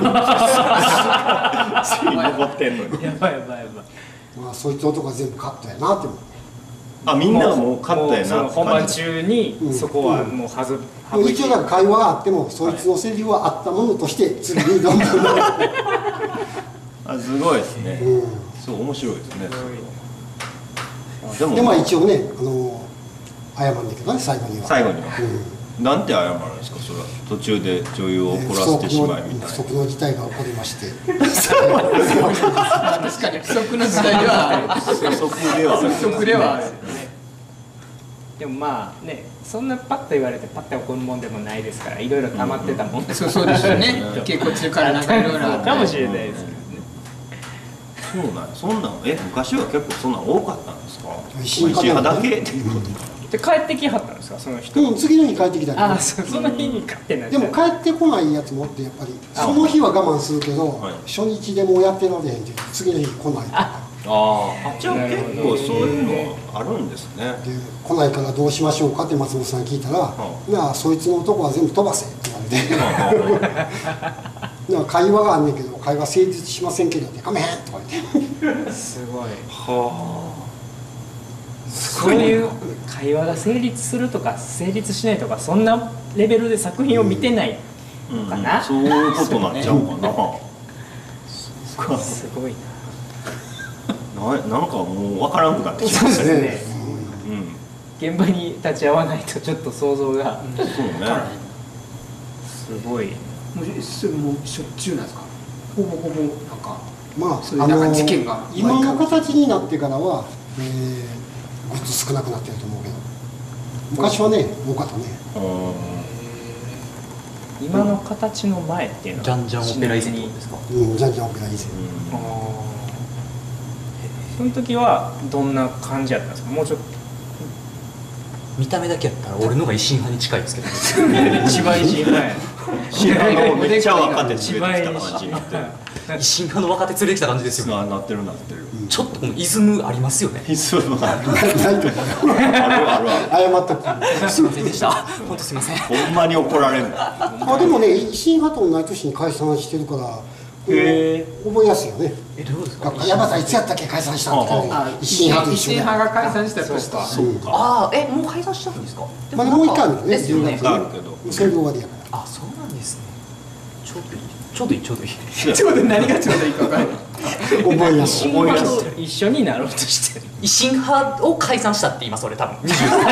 ってんのにやばいやばいやばい。 まあそいつのとこは全部カットやなって。 あ、みんなはもうカットやな。 本番中にそこはもうはず、 うん、一応なんか会話があってもそいつのセリフはあったものとして次にどんどんあ、すごいですね、うん、そう面白いですね。 でもでまあ一応ね、あの謝るんだけどね、最後には最後には、うん、なんて謝るんですか。それは途中で女優を怒らせてしまいみたいな不測の事態が起こりまして確かに不測の事態では不測では不測ではでもまあね、そんなパッと言われてパッと起こるもんでもないですから、いろいろ溜まってたもん、うん、 そうそうですよね。稽古中からなんかいろいろかもしれないですけどね。 そうなんそんなんえ昔は結構そんなん多かったんですか？ 石井派だけっていうことで帰ってきはったんですかその人？ うん、次の日帰ってきたりね。 ああそその日に帰ってない。 でも帰ってこないやつもおって、やっぱりその日は我慢するけど、 はい初日でもうやってられへんって次の日来ないとかああじゃあ結構そういうのあるんですね。 で来ないからどうしましょうかって松本さんに聞いたら「なあそいつの男は全部飛ばせ」って言われて「なあ会話があんねんけど会話成立しませんけど」って「かめへん」とか言ってすごい。 はそういう会話が成立するとか成立しないとかそんなレベルで作品を見てないのかな。 そういうことになっちゃうかな。 すごいな。 ななんかもう分からんくなってきましたね。 ね。現場に立ち会わないとちょっと想像が。 そうね。 すごい。 もうそれもうしょっちゅうなんですか？ほぼほぼなんかまあそういうなんか事件が今の形になってからは、えー、ぐっと少なくなってると思うけど昔はね多かったね。 今の形の前っていうのはジャンジャンオペラ以前ですか？ うん、ジャンジャンオペラ以前。 その時はどんな感じやったんですか？もうちょっと見た目だけやったら俺のが維新派に近いですけど一番維新派や。 知らんのめっちゃ若手連れてきた感じになってる。 維新派の若手連れてきた感じですよね。 なってるなってる。 ちょっとこのイズムありますよね。 イズムある。 ないと思う。 あるあるある。 謝っとく。 すいませんでした。本当すいません。 ほんまに怒られる。 あでもね維新派と同じ年に解散してるからへ覚えやすいよね。 えどういうことですか？ 山田いつやったっけ解散したんって維新派と維一緒で。 新派が解散した年とはそうか。 ああえもう解散したんですか？ まだもう一回あるよね。 ですよね。 あるけど。 それで終わりやから。 あそうなんですね。ちょうどいいちょうどいいちょうどいい。 ちょうど何がちょうどいいか分からない。 覚えやすい。 維新派と一緒になろうとしてる。 維新派を解散したって言います俺多分。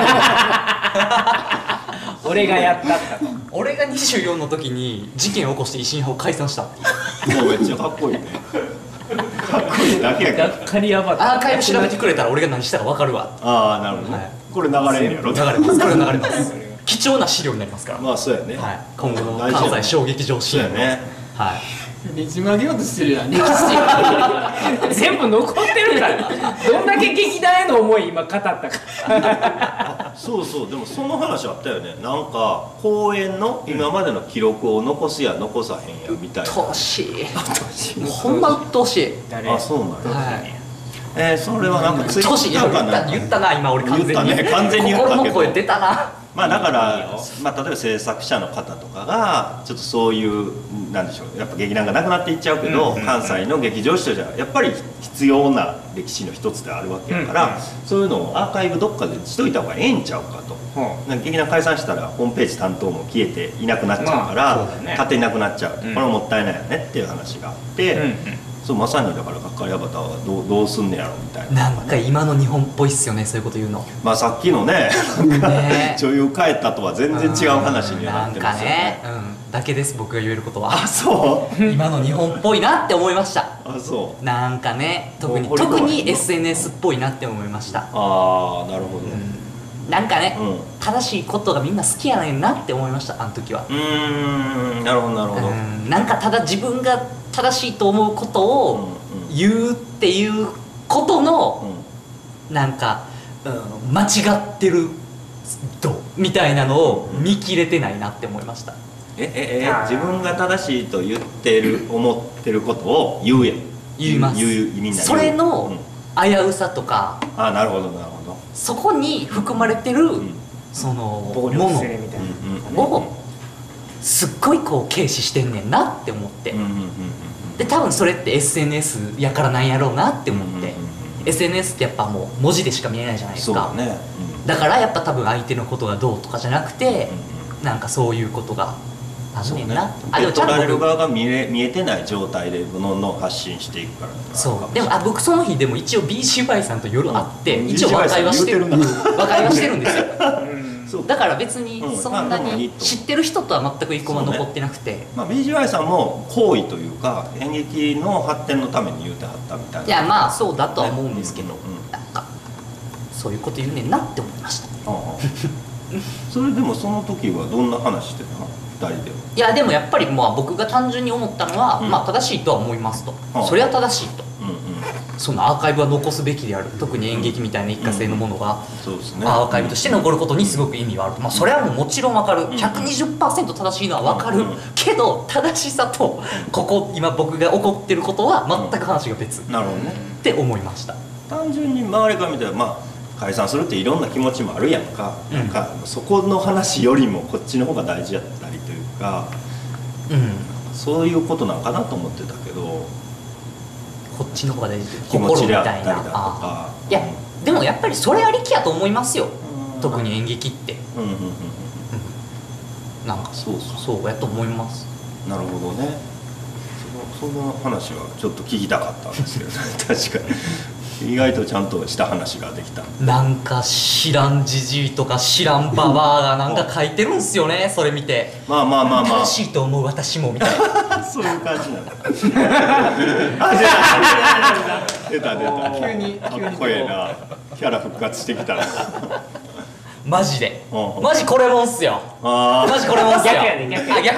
俺がやったった。 俺がにじゅうよんの時に事件を起こして維新派を解散したっていう。 もうめっちゃかっこいいね。かっこいいだけやから。 がっかりアバター。 アーカイブ調べてくれたら俺が何したか分かるわ。 ああなるほどね。これ流れるやろ。 流れますこれ流れます貴重な資料になりますから、 まあそうやね。 はい、今後の関西小劇場シーンそうやね。 はいねじ曲げようとしてるやん。歴史全部残ってるからどんだけ劇団への思い今語ったか。 そうそうでもその話あったよね。なんか公演の今までの記録を残すや残さへんやみたいな。 うっとうしいほんまうっとうしい。 誰？ あそうなんや。 はいえー、それはなんかツイッうっとうしいターかな。 言ったな今俺完全に言ったね完全に言ったけど心の声出たな。 まあだからまあ例えば制作者の方とかがちょっとそういうなんでしょうやっぱ劇団がなくなっていっちゃうけど、関西の劇場史としてはやっぱり必要な歴史の一つであるわけやから、そういうのをアーカイブどっかでしといた方がええんちゃうかと。劇団解散したらホームページ担当も消えていなくなっちゃうから、 まあそうだね、 勝手になくなっちゃう、これはもったいないよねっていう話があって、 うんうんそうまさにだからがっかりアバターはどうどうすんねやろみたいな。 なんか今の日本っぽいっすよねそういうこと言うの。 まあさっきのねなんかね女優帰ったとは全然違う話にはなってなんかますよね。 ね、うん、だけです僕が言えることは。 あそう今の日本っぽいなって思いました。 あそうなんかね特にもうこれ特に エスエヌエス っぽいなって思いました。 ああなるほど。 なんかね、 うん正しいことがみんな好きやねんなって思いましたあの時は。 うーんなるほどなるほど。 うんなんかただ自分が正しいと思うことを言うっていうことの、 うんなんか、うん、間違ってるとみたいなのを見切れてないなって思いました。 えええ自分が正しいと言ってる思ってることを言うやん。 言います言う言うみんな言うそれのうん危うさとかあなるほどなるほど。 そこに含まれてる、 んその暴も力性みたいなのをすっごいこう軽視してんねんなって思って、 うんうんうんうんで多分それって エスエヌエス やからなんやろうなって思って、 うんうんうんエスエヌエス ってやっぱもう文字でしか見えないじゃないですか。 そうだね。 だからやっぱ多分相手のことがどうとかじゃなくて、 うんなんかそういうことがあんねんな、 そうねあでもちゃん取られると僕側が見え見えてない状態でどんどん発信していくからそうでもあ僕その日でも一応 ビージーワイ さんと夜会って、 うん一応和解はしてるビージーワイ さん言うてるな和解はしてるんですよそうだから別にうんそんなまあでもいいにと思う知ってる人とは全く一個も残ってなくて、 まあ ビージーワイ さんも好意というか演劇の発展のために言うてはったみたいな。 いやまあそうだとは思うんですけど、 うんうんうんなんかそういうこと言うねんなって思いました。 ああそれでもその時はどんな話してたのふたりでは。 いやでもやっぱりまあ僕が単純に思ったのは、 うんまあ正しいとは思いますと、 ああそれは正しいと、 うんうんそのアーカイブは残すべきである、特に演劇みたいな一過性のものが、 そうですね、 アーカイブとして残ることにすごく意味があると、まあ、それはもうもちろん分かる、ひゃくにじゅっパーセント 正しいのは分かるけど、正しさとここ今僕が起こってることは全く話が別、 なるほどねって思いました。 単純に周りから見たら、まあ解散するっていろんな気持ちもあるやんか、うん、なんかそこの話よりもこっちの方が大事やったりというか、うん、そういうことなんかなと思ってたけど、 こっちの方が大事って気持ちであったりだとか、 いやでもやっぱりそれありきやと思いますよ、特に演劇って。うんうんうんうん、なんかそうそうそうやと思います。 なるほどね。そのその話はちょっと聞きたかったんですけど、ね、確かに意外とちゃんとした話ができた。 なんか知らんじじいとか知らんババアがなんか書いてるんすよね、それ見て。まあまあまあまあ、正しいと思う私もみたいなそういう感じなんだ。出た出た。急にかっこええな。キャラ復活してきた。 マジでマジこれもんっすよ。マジこれもんっすよ。逆やね、逆。あ、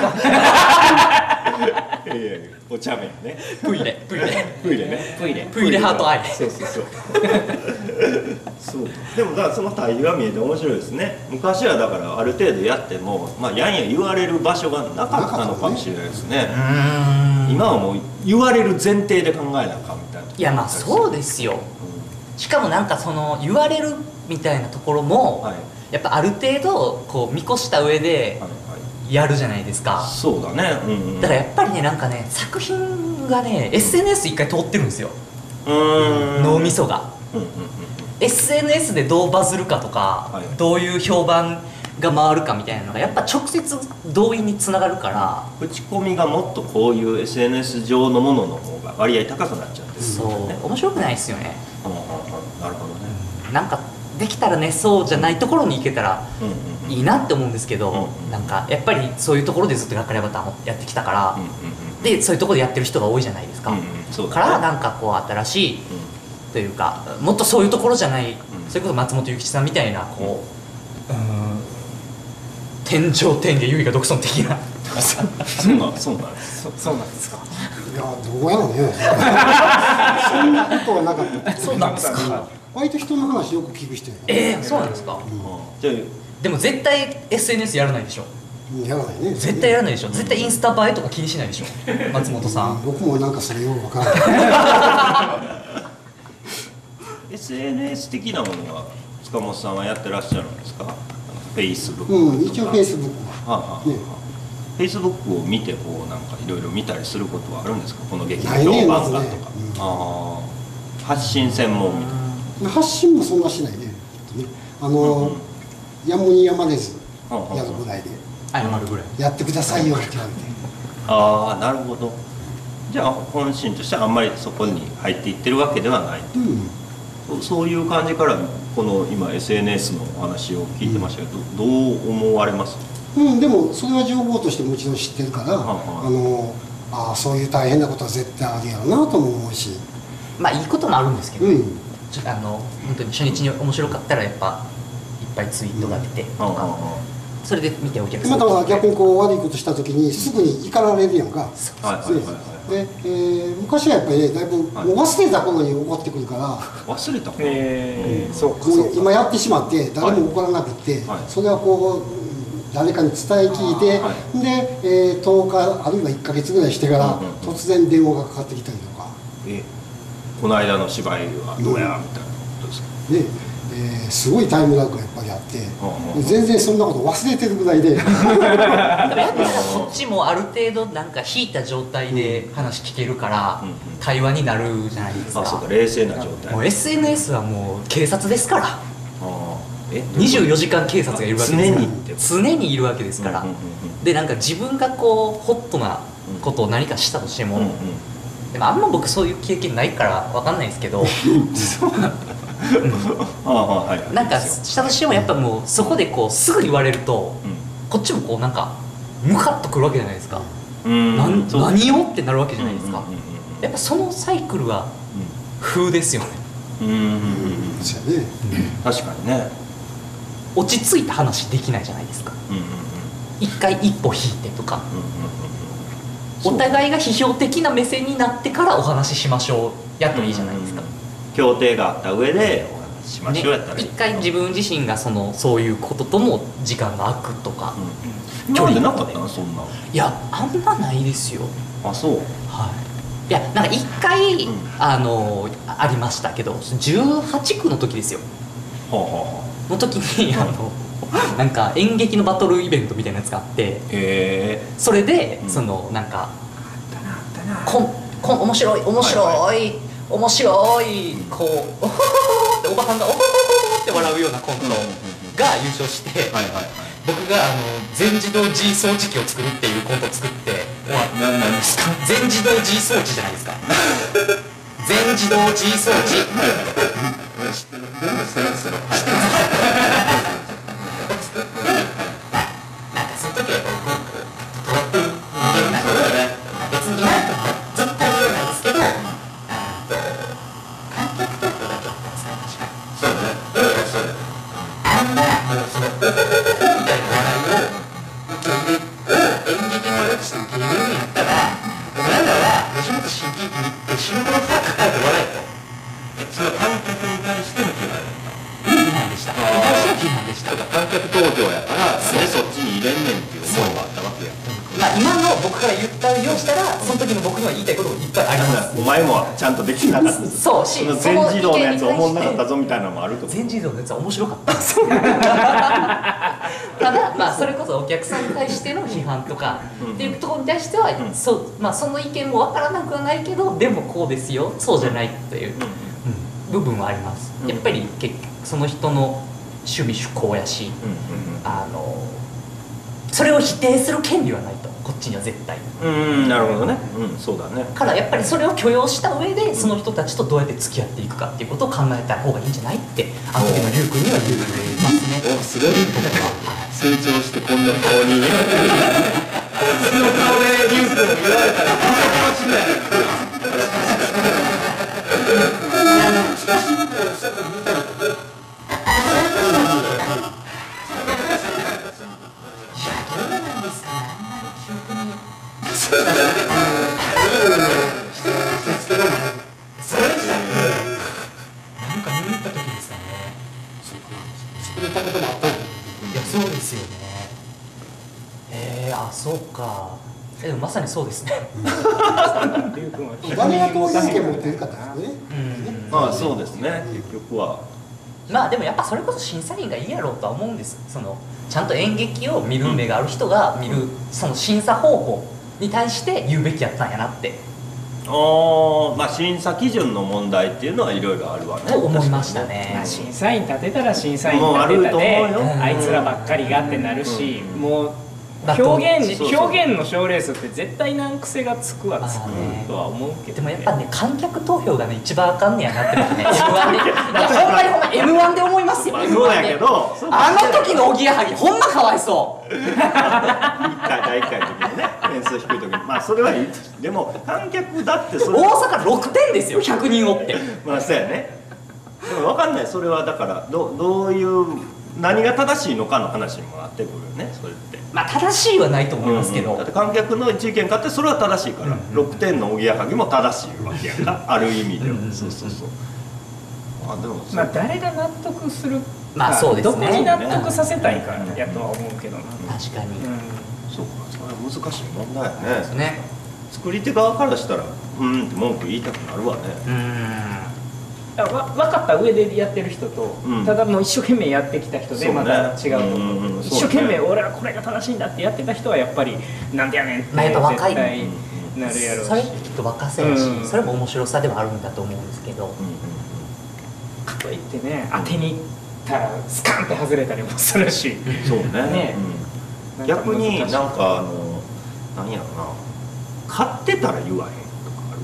逆。 いやいやお茶目ね。 プイレプイレプイレね。 プイレプイレハートアイ。 そうそうそう。そうでもだからその対比が見えて面白いですね。昔はだからある程度やってもまあやんや言われる場所がなかったのかもしれないですね。今はもう言われる前提で考えなあかんみたいな。 いやまあそうですよ。しかもなんかその言われるみたいなところも、はい、やっぱある程度こう見越した上でやるじゃないですか。 そうだね、うんうん、 だからやっぱりねなんかね作品がね エスエヌエス 一回通ってるんですよ、脳みそが、うんうんうん、エスエヌエス でどうバズるかとか、はい、どういう評判が回るかみたいなのがやっぱ直接動員につながるから、 口コミがもっとこういう エスエヌエス 上のものの方が割合高くなっちゃってる、 そう面白くないですよね、 うんうんうん、なるほどね、 なんかできたらねそうじゃないところに行けたらいいなって思うんですけど、うんうん、なんかやっぱりそういうところでずっとがっかりバターンをやってきたから、うんうんうん、でそういうところでやってる人が多いじゃないですか、うんうんそうだね、からなんかこう新しい、うん、というかもっとそういうところじゃない、うん、それこそ松本幸吉さんみたいなこう、うん、天上天下唯我独尊的なそうなんそうなんですそうなんですか。 いやどうやろうねそんなことはなかった。 そうなんですか。 割と人の話よく聞く人や。 えー、そうなんですか、うん、じゃあでも絶対 エスエヌエス やらないでしょ。 やらないね。 絶対やらないでしょ。絶対インスタ映えとか気にしないでしょ松本さん。 僕もなんかそれよく分からないエスエヌエス 的なものは塚本さんはやってらっしゃるんですか。フェイスブック。 うん、一応フェイスブックは、はあはあね、 フェイスブックを見てこうなんかいろいろ見たりすることはあるんですか。この劇の評判がとか、ねうん、あ発信専門みたいな。 発信もそんなしないね。あの、うんうん、やむにやまれずやるぐらいで、 謝るぐらいやってくださいよって言われて。 ああ、なるほど。じゃあ本心としてはあんまりそこに入っていってるわけではない。うん、そ, そういう感じからこの今 エスエヌエス のお話を聞いてましたけど、うん、どう思われます？ うん、でもそれは情報としてもちろん知ってるから、はあ、あのあそういう大変なことは絶対あるやろうなとも思うし。 まあいいこともあるんですけど。うんあの本当に初日に面白かったらやっぱいっぱいツイートが出てとか、うん、それで見てお客さんまた逆にこう悪いことした時にすぐに怒られるやんか。で、えー、昔はやっぱりねだいぶもう忘れた頃に怒ってくるから、 忘れた頃、 えー、そうもう今やってしまって誰も怒らなくって、はい、それはこう誰かに伝え聞いて、はい、で、えー、とおかあるいはいっかげつぐらいしてから突然電話がかかってきたりとか。 えーこの間の芝居はどうやみたいなことですか。 で、えー、すごいタイムラグがやっぱりあって、うん、全然そんなこと忘れてるぐらいで。やっぱりこっちもある程度なんか引いた状態で話聞けるから会話になるじゃないですか。 あ、そうか、冷静な状態。 もう エスエヌエス はもう警察ですから。えにじゅうよじかん警察がいるわけですから。常に常にいるわけですから。でなんか自分がこうホットなことを何かしたとしても。うんうんでもあんま僕そういう経験ないから分かんないですけどなんかしたとしてもやっぱもうそこでこうすぐ言われると、うん、こっちもこうなんかムカッとくるわけじゃないですか。うん何をってなるわけじゃないですか。やっぱそのサイクルは風ですよね。うんうんうんうん確かにね落ち着いた話できないじゃないですか。うんうんうん、一回一歩引いてとか、うんうんうんお互いが批評的な目線になってからお話ししましょうやっといいじゃないですか。 協定があった上でお話ししましょうやったらいい、 ね、一回自分自身がそのそういうこととも時間が空くとか、 うん、距離なかったのそんな。 いやあんまないですよ。 あ、そう。 はい。いやなんか一回、うん、あのありましたけどじゅうはち区の時ですよ。 はあはあ、の時にあのなんか演劇のバトルイベントみたいなやつがあって、 へそれで、うん、そのなんかこんこん面白い面白い、はいはい、面白いこうおほほほっておばさんがおほほほって笑うようなコントが優勝して、はいはいはい、僕があの全自動 G 掃除機を作るっていうコントを作って、 何ですか？ 全自動 G 掃除じゃないですか。全自動 G 掃除。知ってる？知ってます。なんかその時は別になんとかずっと言わないですけど、観客投票だけだったんですか？そうね。そうね。あんなそのみたいな笑いを受け入れ演劇のよくした芸人に言ったら、お前らは吉本新喜劇に行って新聞ファーからで笑えと。 その観客に対しての批判だった。 いい批判でした。批判でした。 観客投票やからそれそっちに入れんねんっていう思いがあったわけや。 まあ今の僕から言ったようしたらその時の僕には言いたいこともいっぱいあります。 お前もちゃんとできなかった。 そうし、 全自動のやつ思んなかったぞみたいなのもあると。 全自動のやつは面白かった。ただまあそれこそお客さんに対しての批判とかっていうところに対しては、そうまあその意見もわからなくはないけどでもこうですよそうじゃないという部分はあります。やっぱり結局その人の趣味趣向やし、あのそれを否定する権利はないとこっちには絶対。 うんなるほどね。うんそうだね。 からやっぱりそれを許容した上でその人たちとどうやって付き合っていくかっていうことを考えた方がいいんじゃないってあの時のリュウ君には言ってますね。 おすごい成長してこんな顔にこっちの顔でリュウ君に言われたらこんな顔しない。 そうか。えでもまさにそうですね。 誰が投票権持ってるかですね。 まあそうですね。結局は。 まあでもやっぱそれこそ審査員がいいやろうとは思うんです。そのちゃんと演劇を見る目がある人が見るその審査方法に対して言うべきやったんやなって。 あまあ審査基準の問題っていうのはいろいろあるわね。 と思いましたね。 まあ審査員立てたら審査員立てたで、あいつらばっかりがってなるし、もう。表現表現の賞レースって絶対難癖がつくはつくとは思うけど、ね、 でもやっぱね観客投票がね一番あかんねやなってねエムワン でほんまにほんま エムワン で思いますよ。 そうやけどあの時のおぎやはぎほんまかわいそういっかいだいいっかいの時にね点数低い時にまあそれはいいとしてでも観客だってそれ大阪ろくてんですよひゃくにんおってまあそうやね。でも分かんないそれはだからどどういう何が正しいのかの話にもなってくるよねそれって。 まあ正しいはないと思いますけど、 うんうん、だって観客の一意見買ってそれは正しいから、うん、ろくてんのおぎやはぎも正しいわけやんかある意味では。そうそうそう。 あでもまあ誰が納得するか、 まあそうですね、 どこに納得させたいかやとは思うけどな。 確かに、うん、 そうかそれは難しい問題やね。 ですね。 作り手側からしたらうんって文句言いたくなるわね。 うんわ分かった上でやってる人と、うん、ただもう一生懸命やってきた人でまた違うと思う、ねうんうん、一生懸命俺はこれが正しいんだってやってた人はやっぱりなんでやねんって絶対なるやろうし、 それってきっと若さやし、うん、それも面白さでもあるんだと思うんですけど、うんうん、 かといってね当てにいったらスカンって外れたりもするしそうねね、うん、逆になんかあの何やろな買ってたら言わへん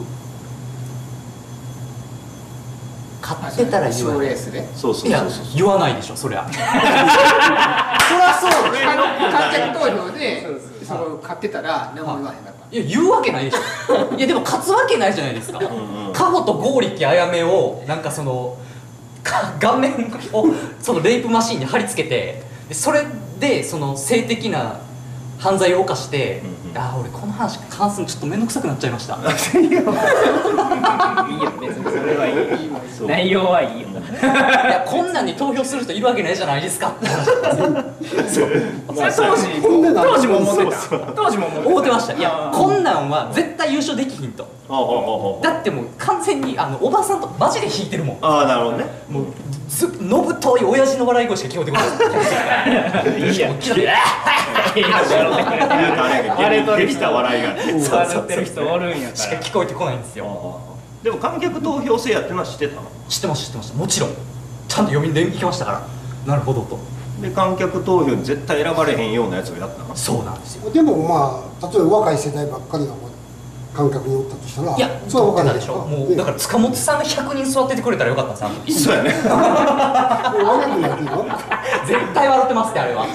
買ってたら言わない。 そうそうそうそう。 いや言わないでしょそりゃ。そりゃそうね。観客投票でその買ってたら何も言わへんかった。 いや言うわけないでしょ。いやでも勝つわけないじゃないですか。カホと剛力あやめをなんかその顔面をそのレイプマシンに貼り付けてそれでその性的な犯罪を犯して、うんうん、あ俺この話関するのちょっと面倒くさくなっちゃいましたいいよ別にそれはいい内容はいいよいやこんなんに投票する人いるわけないじゃないですかって話だったんですよそれ当時当時も思ってた当時も思ってましたいやこんなんは絶対優勝できひんとだってもう完全にあのおばさんとマジで引いてるもんああなるほどねもうずのぶとい親父の笑い声しか聞こえてこないいいや割れてる人笑いが割れてる人おるんやからしか聞こえてこないんですよでも観客投票制やってのは知ってたの？ 知ってました知ってましたもちろんちゃんと読みで行きましたからなるほどとで観客投票に絶対選ばれへんようなやつをやったの？ そうなんですよでもまあ例えば若い世代ばっかりが観客におったとしたらいやそう分かんないでしょもうだから塚本さんがひゃくにん座っててくれたらよかったんですそうやね絶対笑ってますってあれは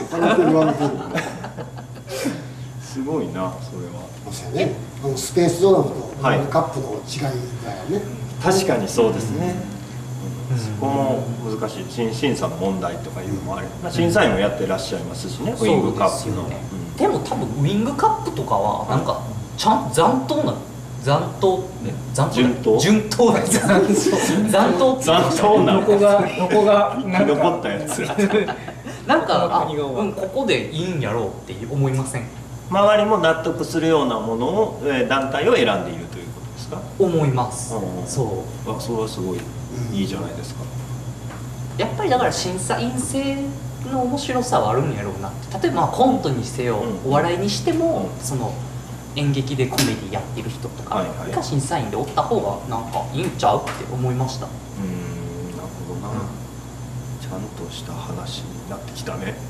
すごいなそれはそうやねあのスペースドラムとワールドカップの違いだよね確かにそうですねそこも難しい審審査の問題とかいうのもある審査員もやってらっしゃいますしねウィングカップのでも多分ウィングカップとかはなんかちゃん残党な残党ね残党順当順当なんです残党残党なのこがのこがなんか残ったやつなんかあ、うん、ここでいいんやろうって思いません周りも納得するようなものを、えー、団体を選んでいるということですか思います、 うん、 そうあそれはすごいいいじゃないですかやっぱりだから審査員制の面白さはあるんやろうな例えばまあコントにせよ、うん、お笑いにしても、うん、その演劇でコメディやってる人とかが審査員でおった方がなんかいいんちゃうって思いました。うーんなるほどな、うん、ちゃんとした話になってきたね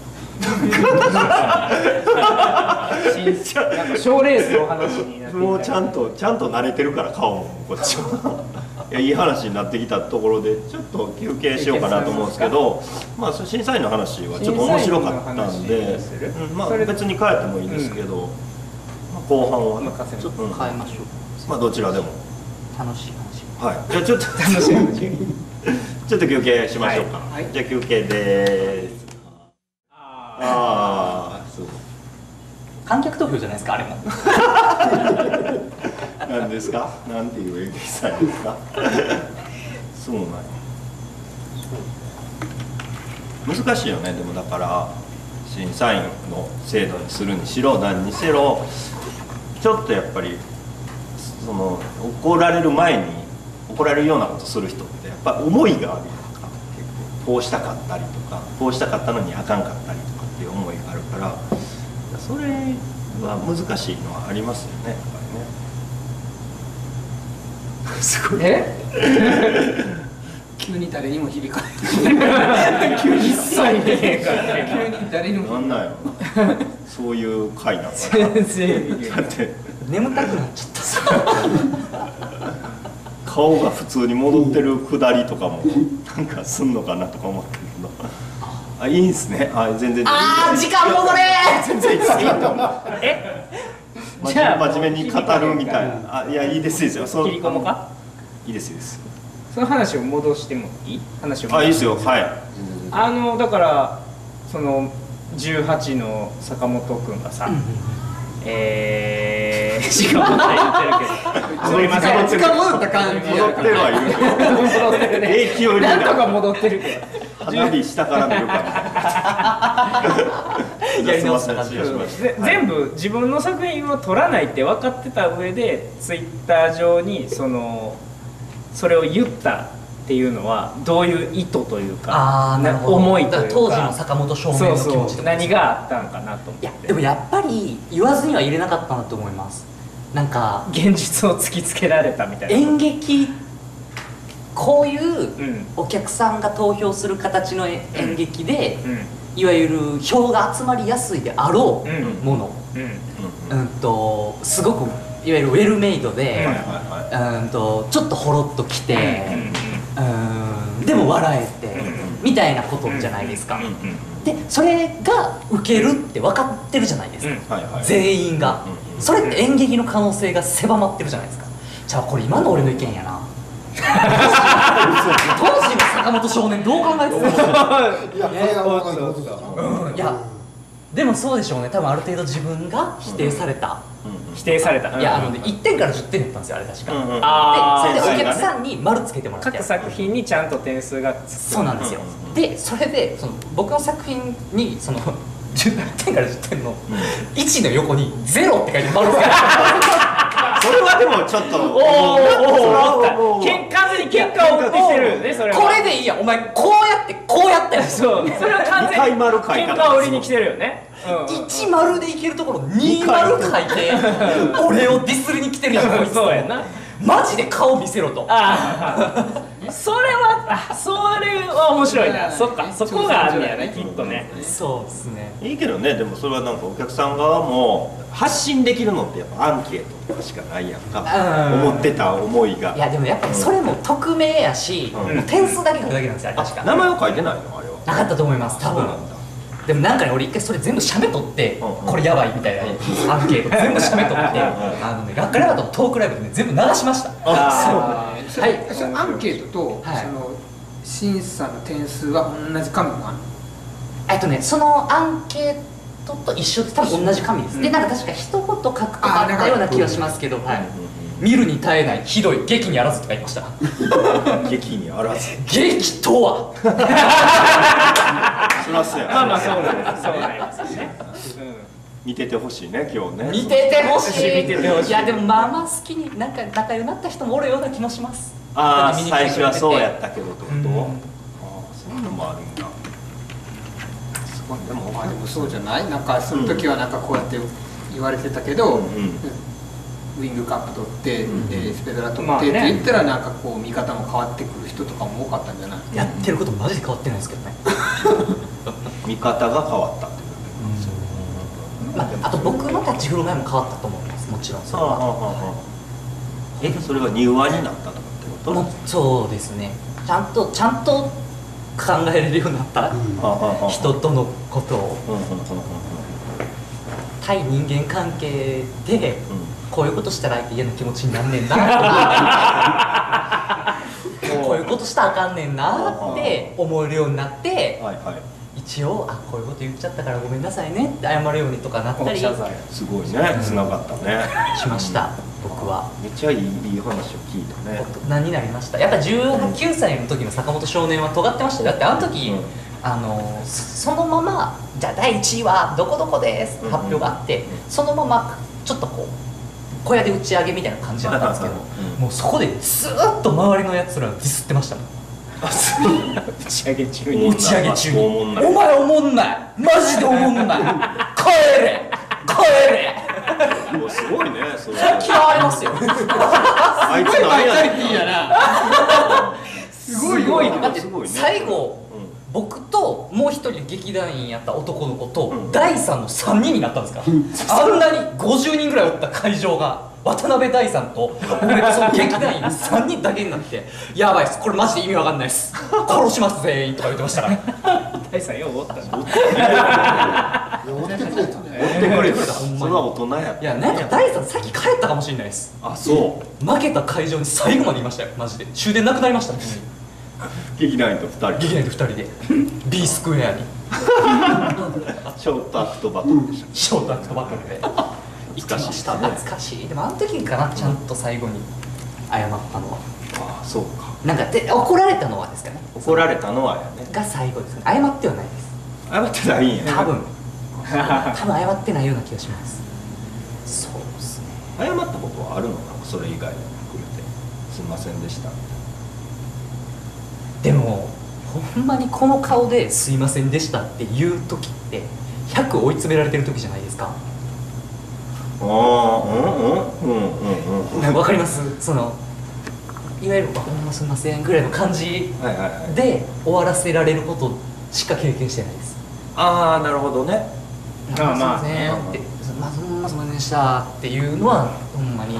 なんか賞レースの話になってきたもうちゃんとちゃんと慣れてるから顔もこっちはいやいい話になってきたところでちょっと休憩しようかなと思うんですけどまあ審査員の話はちょっと面白かったんで、うん、まあ別に帰ってもいいですけど、うん後半は、ね、 ちょっと変えましょう、 うん、まあどちらでも楽しい話はいじゃあちょっと楽しい話ちょっと休憩しましょうか、はいはい、じゃあ休憩でーすああそう観客投票じゃないですかあれも何ですかなんていう演劇祭ですかそうなんや難しいよねでもだから審査員の制度にするにしろ何にせろちょっとやっぱりその怒られる前に怒られるようなことする人ってやっぱ思いがあるとか結構こうしたかったりとかこうしたかったのにあかんかったりとかっていう思いがあるからそれは難しいのはありますよねやっぱりねすごいえ急に誰にも響かない急に一切出へんからね急に誰にもなんなんやろそういう回なんかな先生だって眠たくなっちゃった顔が普通に戻ってるくだりとかもなんかすんのかなとか思ってるけどあいいんすねあ全然あー時間戻れ全然いいですよえじゃあ真面目に語るみたいなあいやいいですいいですよ切り込もうかいいですいいですその話を戻してもいい話をあいいですよはいあのだからそのじゅうはちの坂本君がさ、うん、えー時間戻って言ってるけどすみません時間戻った感じ戻ってるはいる戻ってるね勢いになんとか戻ってるけど花火下から見るからやり直した感じがしました全部自分の作品を撮らないって分かってた上でツイッター上にそのそれを言ったっていうのはどういう意図というか思いというか当時の坂本少年の気持ちとかそうそう何があったのかなと思っていやでもやっぱり言わずには入れなかったなと思いますなんか現実を突きつけられたみたいな演劇こういうお客さんが投票する形の演劇で、うんうん、いわゆる票が集まりやすいであろうもの、うんうん、とすごくいわゆるウェルメイドで、うんとちょっとほろっときて、うんでも笑えて、みたいなことじゃないですか。でそれがウケるって分かってるじゃないですか、全員が。それって演劇の可能性が狭まってるじゃないですか。じゃあこれ今の俺の意見やな。当時の坂本少年どう考えてたの？ いやこれが分かることだ。 いやでもそうでしょうね、多分ある程度自分が否定された、 否定された。 いやあのねいってんからじゅってんだったんですよあれ確か、 あでそれでお客さんに丸つけてもらって各作品にちゃんと点数がつく。 そうなんですよ。でそれでその僕の作品にそのじゅってんからじゅってんのいちの横にゼロって書いて丸つけてそれはでもちょっとおおおお完全に喧嘩を起こしてるねそれは。 これでいいやお前こうやってこうやったよ。 そうそれは完全に喧嘩を売りに来てるよね。 いち丸でいけるところに丸書いて俺をディスりに来てるやんこいつ。 そうやな。 マジで顔見せろと。 ああそれはあそれは面白いな。そっかそこがあるんやねきっとね。 そうですね。 いいけどね、でもそれはなんかお客さん側も発信できるのってやっぱアンケートとかしかないやんか、思ってた思いが。 いやでもやっぱりそれも匿名やし、 うん、 点数だけ書くだけなんですよあれ確か。 名前を書いてないのあれは。 なかったと思います多分。でもなんかね俺一回それ全部写メ撮って、うん、これやばいみたいなアンケート全部写メ撮ってあのねラッカレバトのトークライブでね全部流しました。 あそうはい。そのアンケートと、はい、その審査の点数は同じ紙もあるの？ えっとねそのアンケートと一緒で多分同じ紙です、うん、でなんか確か一言書くとかあったような気がしますけど、はい、見るに耐えないひどい劇にあらずとか言いました。 劇にあらず劇とはそらそうや。 まあまあそうなんです。そうなりますね。 見ててほしいね今日ね。 見ててほしい。 見ててほしい。 いやでもまあまあ好きになんか仲良くなった人もおるような気もします。 ああ最初はそうやったけどってこと。 うん、 ああそういうのもあるんだ。すごい。でもまあでもそうじゃない。なんかその時はなんかこうやって言われてたけど、うん、ウィングカップ取って、うん、でスペドラ取ってって言ったらなんかこう見方も変わってくる人とかも多かったんじゃない？ やってることマジで変わってないですけどね。 見方が変わったっていう。 まあ、あと僕の立ち振る舞いも変わったと思います。もちろんそれは。 えそれは柔和になったとかってこと？ そうですね。ちゃんとちゃんと考えれるようになった、うん、人とのことを、対人間関係で、うん、こういうことしたら相手嫌な気持ちになんねんなこういうことしたらあかんねんなって思えるようになって、はいはい、一応あこういうこと言っちゃったからごめんなさいねって謝るようにとかなったりすごいね繋がったねしました僕は。 めっちゃいいいい話を聞いたね。 大人になりました。やっぱじゅうきゅうさいの時の坂本少年は尖ってましたよ。だってあの時、うん、あのそのままじゃあだいいちいはどこどこですって発表があって、うん、そのままちょっとこう小屋で打ち上げみたいな感じだったんですけど、うん、もうそこでずっと周りのやつらをディスってましたもん。 打ち上げ中に打ち上げ中にお前おもんないマジでおもんない帰れ帰れもうすごいねそれ嫌われますよあいつバイタリティーやなすごいよだって最後僕ともう一人劇団員やった男の子とだいさんのさんにんになったんですからあんなにごじゅうにんぐらいおった会場が渡辺大さんと俺とその劇団員さんにんだけになってやばいっすこれマジで意味わかんないっす殺します全員とか言ってましたから大さんようおったな追ってくれたね追ってくれたほんまにそれは大人やいやなんか大さんさっき帰ったかもしれないです。 あそう負けた会場に最後までいましたよマジで終電なくなりました劇団員とふたり劇団員とふたりで B スクエアにショートアクトバトルでしたショートアクトバトルで懐かしい懐かしい。でもあの時かなちゃんと最後に謝ったのはああそうかなんかで怒られたのはですかね怒られたのはやねが最後ですね謝ってはないです謝ってないんや多分多分謝ってないような気がしますそうですね謝ったことはあるのかそれ以外も含めてすいませんでしたでもほんまにこの顔ですいませんでしたっていう時ってひゃく追い詰められてる時じゃないですか。 ああうんうんうんうんうんわかりますそのいわゆる「ほんますいません」ぐらいの感じで終わらせられることしか経験してないです。 ああなるほどね。 ああまあすいませんって「まあ、ほんますいませんでした」っていうのはほんまに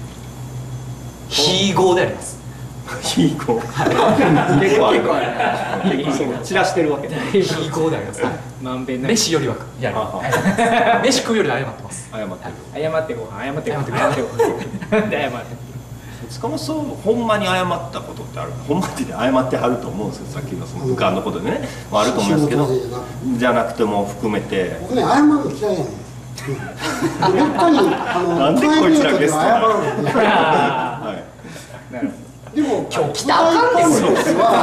非業であります。 非業結構ある結構散らしてるわけね。 非業であります。 まんべんなく飯よりはやる飯食うより謝ってます。 謝ってる謝ってご飯謝ってご飯謝ってご飯謝って塚本さんほんまに謝ったことってある？ほんまって謝ってはると思うんですよ、さっきのその部下のことでね、まあ、あると思いますけど、じゃなくても含めて僕ね、謝るの嫌いやねん。めったにあのなんでこいつらゲストなの？ でも今日来たらあかんですよ。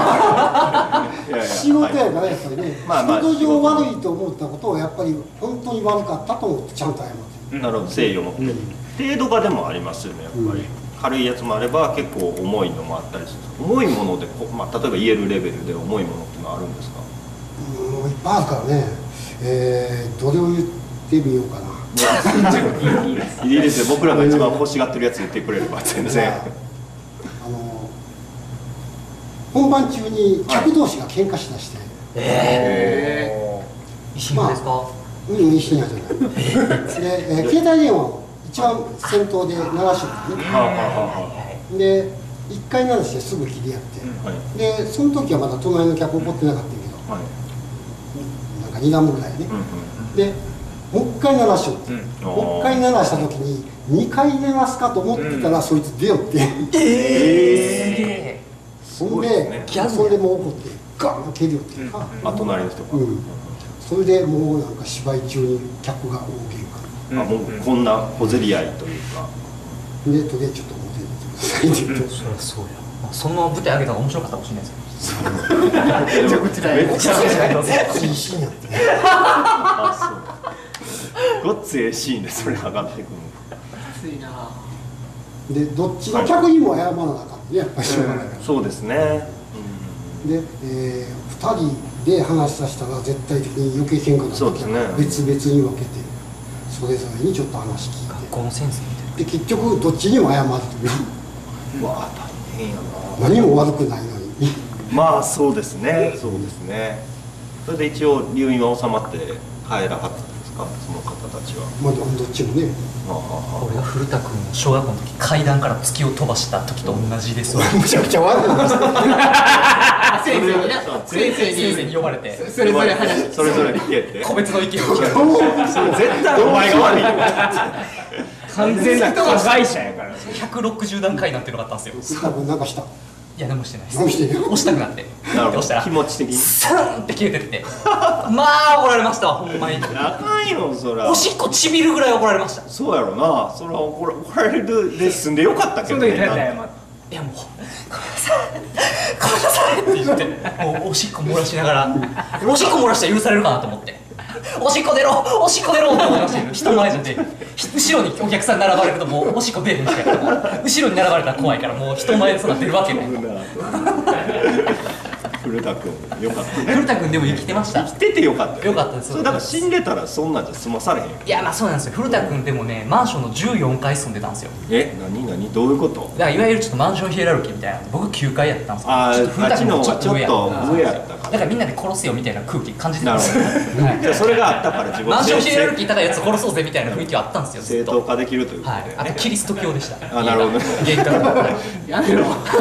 仕事やからやっぱりね、仕事上悪いと思ったことをやっぱり本当に悪かったと思ってちゃんと謝ってる。 なるほど、誠意を持って、うん、程度がでもありますよね、やっぱり、うん、軽いやつもあれば結構重いのもあったりする。重いもので、まあ、例えば言えるレベルで重いものっていうのはあるんですか？ もういっぱいあるからね、えー、どれを言ってみようかな。 いいですよ、僕らが一番欲しがってるやつ言ってくれれば全然。 あの本番中に客同士が喧嘩しだして、 ええ、維新ですか？ うん、維新やじゃない。で、えー、携帯電話を一番先頭で鳴らしてるね。で、一回鳴らしてすぐ切り合って、で、その時はまだ隣の客怒ってなかったけど、なんか睨むぐらいね。で、もう一回鳴らしようって、もう一回鳴らした時ににかい鳴らすかと思ってたら、そいつ出よって。ええ。そんで、それでもう怒ってガーン蹴るよっていうか。 あ、隣の人が。 それでもうなんか芝居中に客が大喧嘩、 あ、もうこんな小競り合いというかで、とりあえずちょっと表に出てくださいって言って、 そりゃそうや、その舞台上げたら面白かったかもしれないですよ。 めちゃくちゃめっちゃいいシーンやってね。 あ、そうごっつええシーンでそれ上がってくるきついな。 で、どっちの客にも謝らなかったね、やっぱりしょうがないから。 そうですね。 で、えー、ふたりで話させたら絶対的に余計喧嘩になってきたら別々に分けてそれぞれにちょっと話聞いて、 学校の先生みたいで結局どっちにも謝るといううわあ、大変やな。 何も悪くないのに。 まあそうですね、そうですね。それで一応入院は収まって帰らはったんですか、その方たちは。 まあどっちもね。 俺が古田君の小学校の時階段から突きを飛ばした時と同じですわ。 むちゃくちゃ悪いです。 先生にね、先生に先生に呼ばれてそれぞれ話それぞれ聞けって個別の意見を聞かれて、 絶対お前が悪いよ。 完全な加害者やから。 ひゃくろくじゅうだん階段っていうのがあったんですよ。 多分なんかした。 いや、何もしてないです。 何もしてない。 押したくなって押したら気持ち的にスンって消えてって、まあ怒られましたわ、ほんまに。 あかんよ、そら。 おしっこちびるぐらい怒られました。 そうやろな、そら怒ら怒られるで済んでよかったけどね。 その時誰だよ、まいやもう「ごめんなさいごめんなさい」って言ってもうおしっこ漏らしながらおしっこ漏らしたら許されるかなと思って「おしっこ出ろおしっこ出ろ」って思いましたけど、人前じゃで後ろにお客さん並ばれるともうおしっこ出へんしかない、後ろに並ばれたら怖いからもう人前でそんな出るわけない。 古田君よかったね。 古田君でも生きてました。 生きててよかったよ。 よかったです。 それだから死んでたらそんなんじゃ済まされへん。 いや、まあそうなんですよ。古田君でもね、マンションのじゅうよんかい住んでたんですよ。 え、何何どういうこと？ だからいわゆるちょっとマンションヒエラルキーみたいな、僕きゅうかいやったんですよ。 ああ、 古田君もちょっと上やったから。 だからみんなで殺せよみたいな空気感じてたんですよ。 じゃあそれがあったから自分マンションヒエラルキーただやつ殺そうぜみたいな雰囲気はあったんですよ。 正当化できるということでね。 あとキリスト教でした。 あ、なるほどね。 やめろ。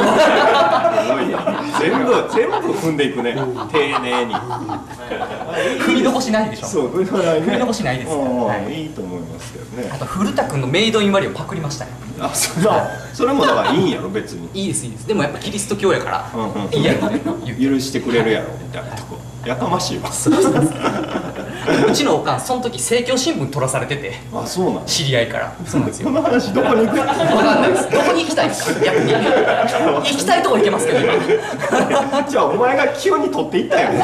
全部全部踏んでいくね。丁寧に。 踏み残しないでしょ。 そう、踏み残しないです。 いいと思いますけどね。 あと古田君のメイドインワリをパクりましたね。 あ、それはそれもだからいいんやろ別に。 いいですいいです。でもやっぱキリスト教やからいいやろ。 許してくれるやろみたいなとこ。やかましいわ。 うちのおかんその時政教新聞取らされてて。 あ、そうなの。 知り合いから。そうなんですよ。 この話どこに行く？わかんないです。どこに行きたいですか？逆に。行きたいとこ行けますけど今。 じゃあお前が急に取っていったよ。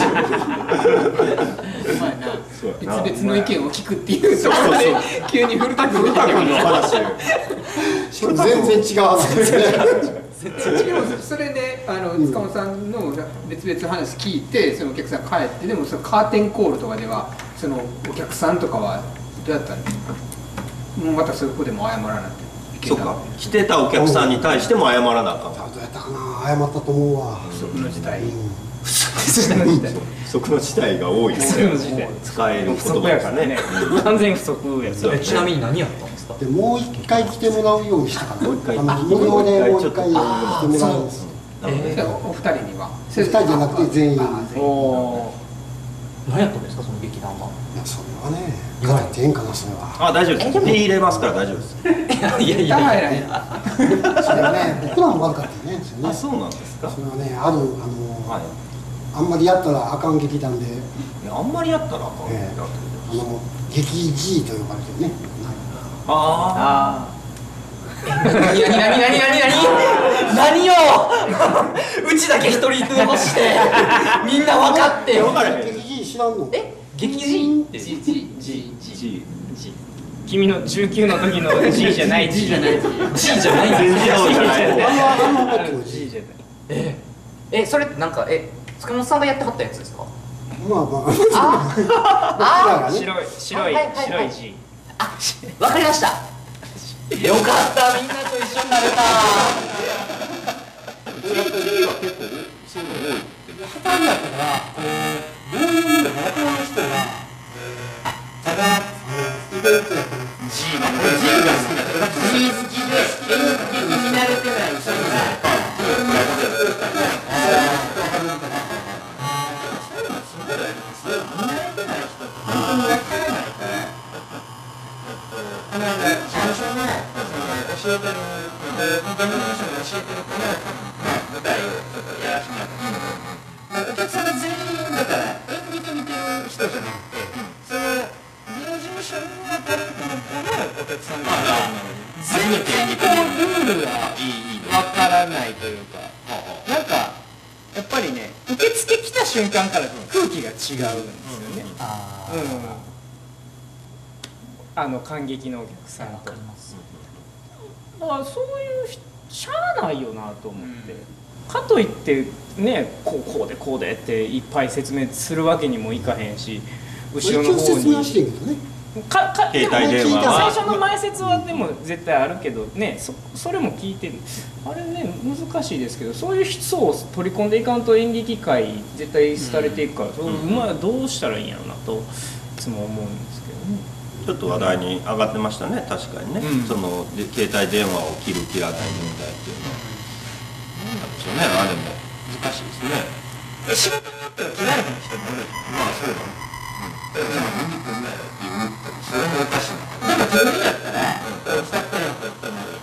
別々の意見を聞くっていうところで急に古田君の話。 全然違う話ですね。 それであの塚本さんの別々話聞いてそのお客さん帰ってでもそのカーテンコールとかではそのお客さんとかはどうやったんですか？もうまたそこでも謝らないといけない。 そうか。来てたお客さんに対しても謝らなあかん。 どうやったかな、謝ったと思うわ。 不測の事態。 不測の事態が多いですよ。使える言葉やからね。 完全不足やつ。 ちなみに何やったんですか？ でもう一回来てもらうようにしたから。もう一回。無料でもう一回来てもらうんです。お二人には。 二人じゃなくて全員。 何やったんですかその劇団は。 いやそれはね語ってええんかなそれは。 あ、大丈夫です。ピー入れますから大丈夫です。 いやいやいやいや。 それはね僕らも悪かったよね。 あ、そうなんですか。 それはねあるあのあんまりやったらあかん劇団で。いやあんまりやったらあかん。 あの劇 G と呼ばれてるね。 ああ。 何何何何何何何ようちだけ一人残してみんな分かってよ。 劇 G 知らんの？ え劇 G って G G G G 君のじゅうきゅうの時の G じゃない G じゃない G じゃないんですよ。 あのあの時の G じゃない。 ええそれってなんかえ塚本さんがやってはったやつですか。 まあまあああ白い白い白い G。 あわかりました。よかったみんなと一緒になれた。 G は結構そういうの多いって。 パターンだったからこうどういうのか分からん人がただイベントやってる G が G が好きだから G 好きで演劇に慣れてない人が教えてる現場の人が教えてるから舞台をちょっとやらせてもらってお客さんが全員だから演劇見てる人じゃなくてその芸能事務所のタレントの子のお客さんだから全部演劇のルールがわからないというかなんかやっぱりね受付来た瞬間から空気が違うんですよね。 あうんあの感激のお客さんと。だからそういうしゃあないよなと思って、うん、かといってねこうこうでこうでっていっぱい説明するわけにもいかへんし後ろの方にかか携帯電話最初の前説はでも絶対あるけどね そ, それも聞いてるあれね難しいですけどそういう人を取り込んでいかんと演劇界絶対廃れていくから、うん、そうまあどうしたらいいんやろうなといつも思うんですけどね。 ちょっと話題に上がってましたね、確かにね、うん、そので携帯電話を切る切らない問題っていうのは何なんでしょうね、あれも難しいですね。 仕事によっては切られへん人もいる。まあそうだね、うん、じゃあ何くんなよって言うそれもおかしいな。でも自分やったら使ってなかったら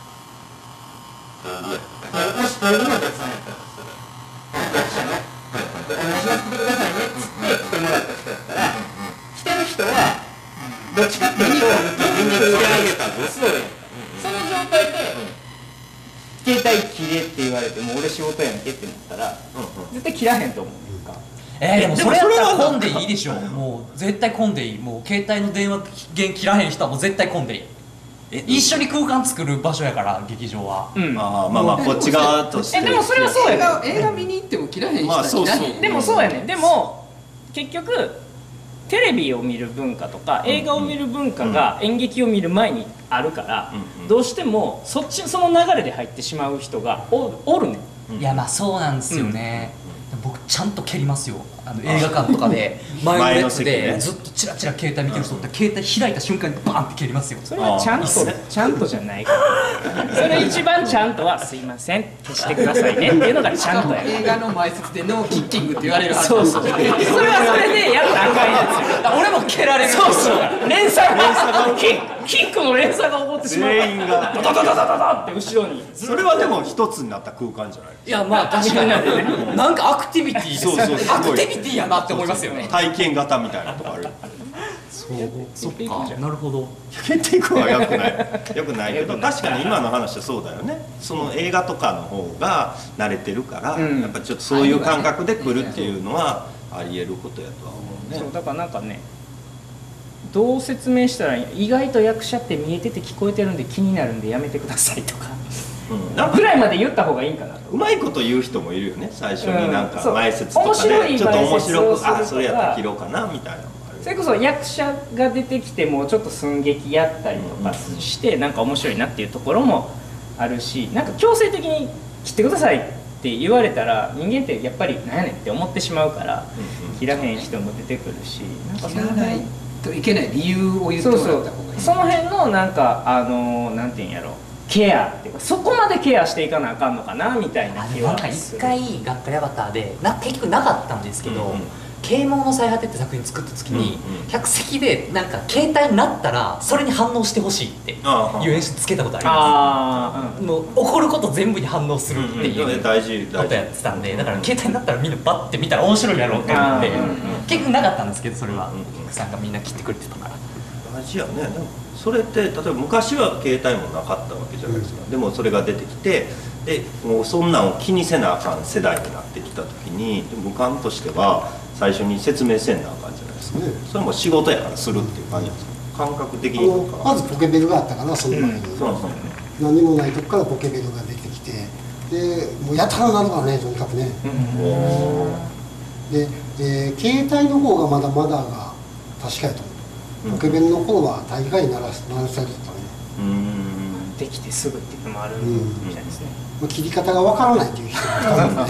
もし隣のお客さんやったらお客さんのお願いします来てくださいねっつって来てもらった人やったら来てる人はどっちかっていうとみんな来てあげたぞそうやんか、その状態で携帯切れって言われても俺仕事やんけってなったら絶対切らへんと思うか。 えー、でもそれやったら混んでいいでしょ。もう絶対混んでいい。もう携帯の電話源切らへん人はもう絶対混んでいい。え一緒に空間作る場所やから劇場は、 うん、 あまあまあこっち側としてえでもそれはそうやね映画見に行っても切らへん人は切らへん。 でもそうやね。でも結局テレビを見る文化とか映画を見る文化が演劇を見る前にあるから、うんうん、どうしてもそっちその流れで入ってしまう人が お, おるね、 うん、いやまあそうなんですよね、うん、僕ちゃんと蹴りますよ。あの映画館とかで前の列でずっとチラチラ携帯見てる人って携帯開いた瞬間にバーンって蹴りますよ。 それはちゃんとちゃんとじゃないからそれ一番ちゃんとはすいません消してくださいねっていうのがちゃんとやる。 映画の前説でノーキッキングって言われるはず。 そうそうそれはそれでやったらあかんやつよ。 俺も蹴られる。 そうそう連鎖がキックの連鎖が起こってしまう。 全員がドドドドドドドって後ろに。 それはでも一つになった空間じゃない。 いやまあ確かになんかアクティビティですよね。 そうそうアクティビティやなって思いますよね。 体験型みたいなとこある。 そうそっかなるほど。 蹴っていくのはよくないよくないけど確かに今の話はそうだよね。その映画とかの方が慣れてるから、うん、やっぱちょっとそういう感覚で来るっていうのはありえることやとは思うね。 そうだからなんかねどう説明したら意外と役者って見えてて聞こえてるんで気になるんでやめてくださいとか、うん、ぐらいまで言った方がいいんかなと。 うまいこと言う人もいるよね最初になんか前説とかでちょっと面白くあそれやったら切ろうかなみたいな。 それこそ役者が出てきてもちょっと寸劇やったりとかしてなんか面白いなっていうところもあるし、なんか強制的に切ってくださいって言われたら人間ってやっぱり何やねんって思ってしまうから切らへん人も出てくるし、なんか切らないといけない理由を言ってもらった方がいい。 その辺のなんかあのなんていうんやろケアっていうかそこまでケアしていかなあかんのかなみたいな気はする。 なんか一回学会アバターでな結局なかったんですけど、うんうん、 啓蒙の最果て」って作品作った時に、うんうん、客席でなんか携帯になったらそれに反応してほしいっていう演出つけたことあります。もう怒ること全部に反応するっていうことやってたんで、だから携帯になったらみんなバッて見たら面白いやろうと思って、結局なかったんですけど、それはお客さんがみんな切ってくれてたから。 大事やね。でもそれって例えば昔は携帯もなかったわけじゃないですか、うん、でもそれが出てきて、でもうそんなんを気にせなあかん世代になってきた時に武漢としては最初に説明せんなあかんじゃないですか、ね、それも仕事やからするっていう感じなんですか、感覚的に。 まずポケベルがあったから、その前に、うん、そうそう、何もないとこからポケベルが出てきて、でもうやたらなるからね、とにかくね、うん、で、えー、携帯の方がまだまだが確かやと思う。ポケベルの頃は大概鳴らされてたね。 うん、できてすぐっていうのもあるみたいですね。 うん、切り方がわからないっていう人もいたんで、ね、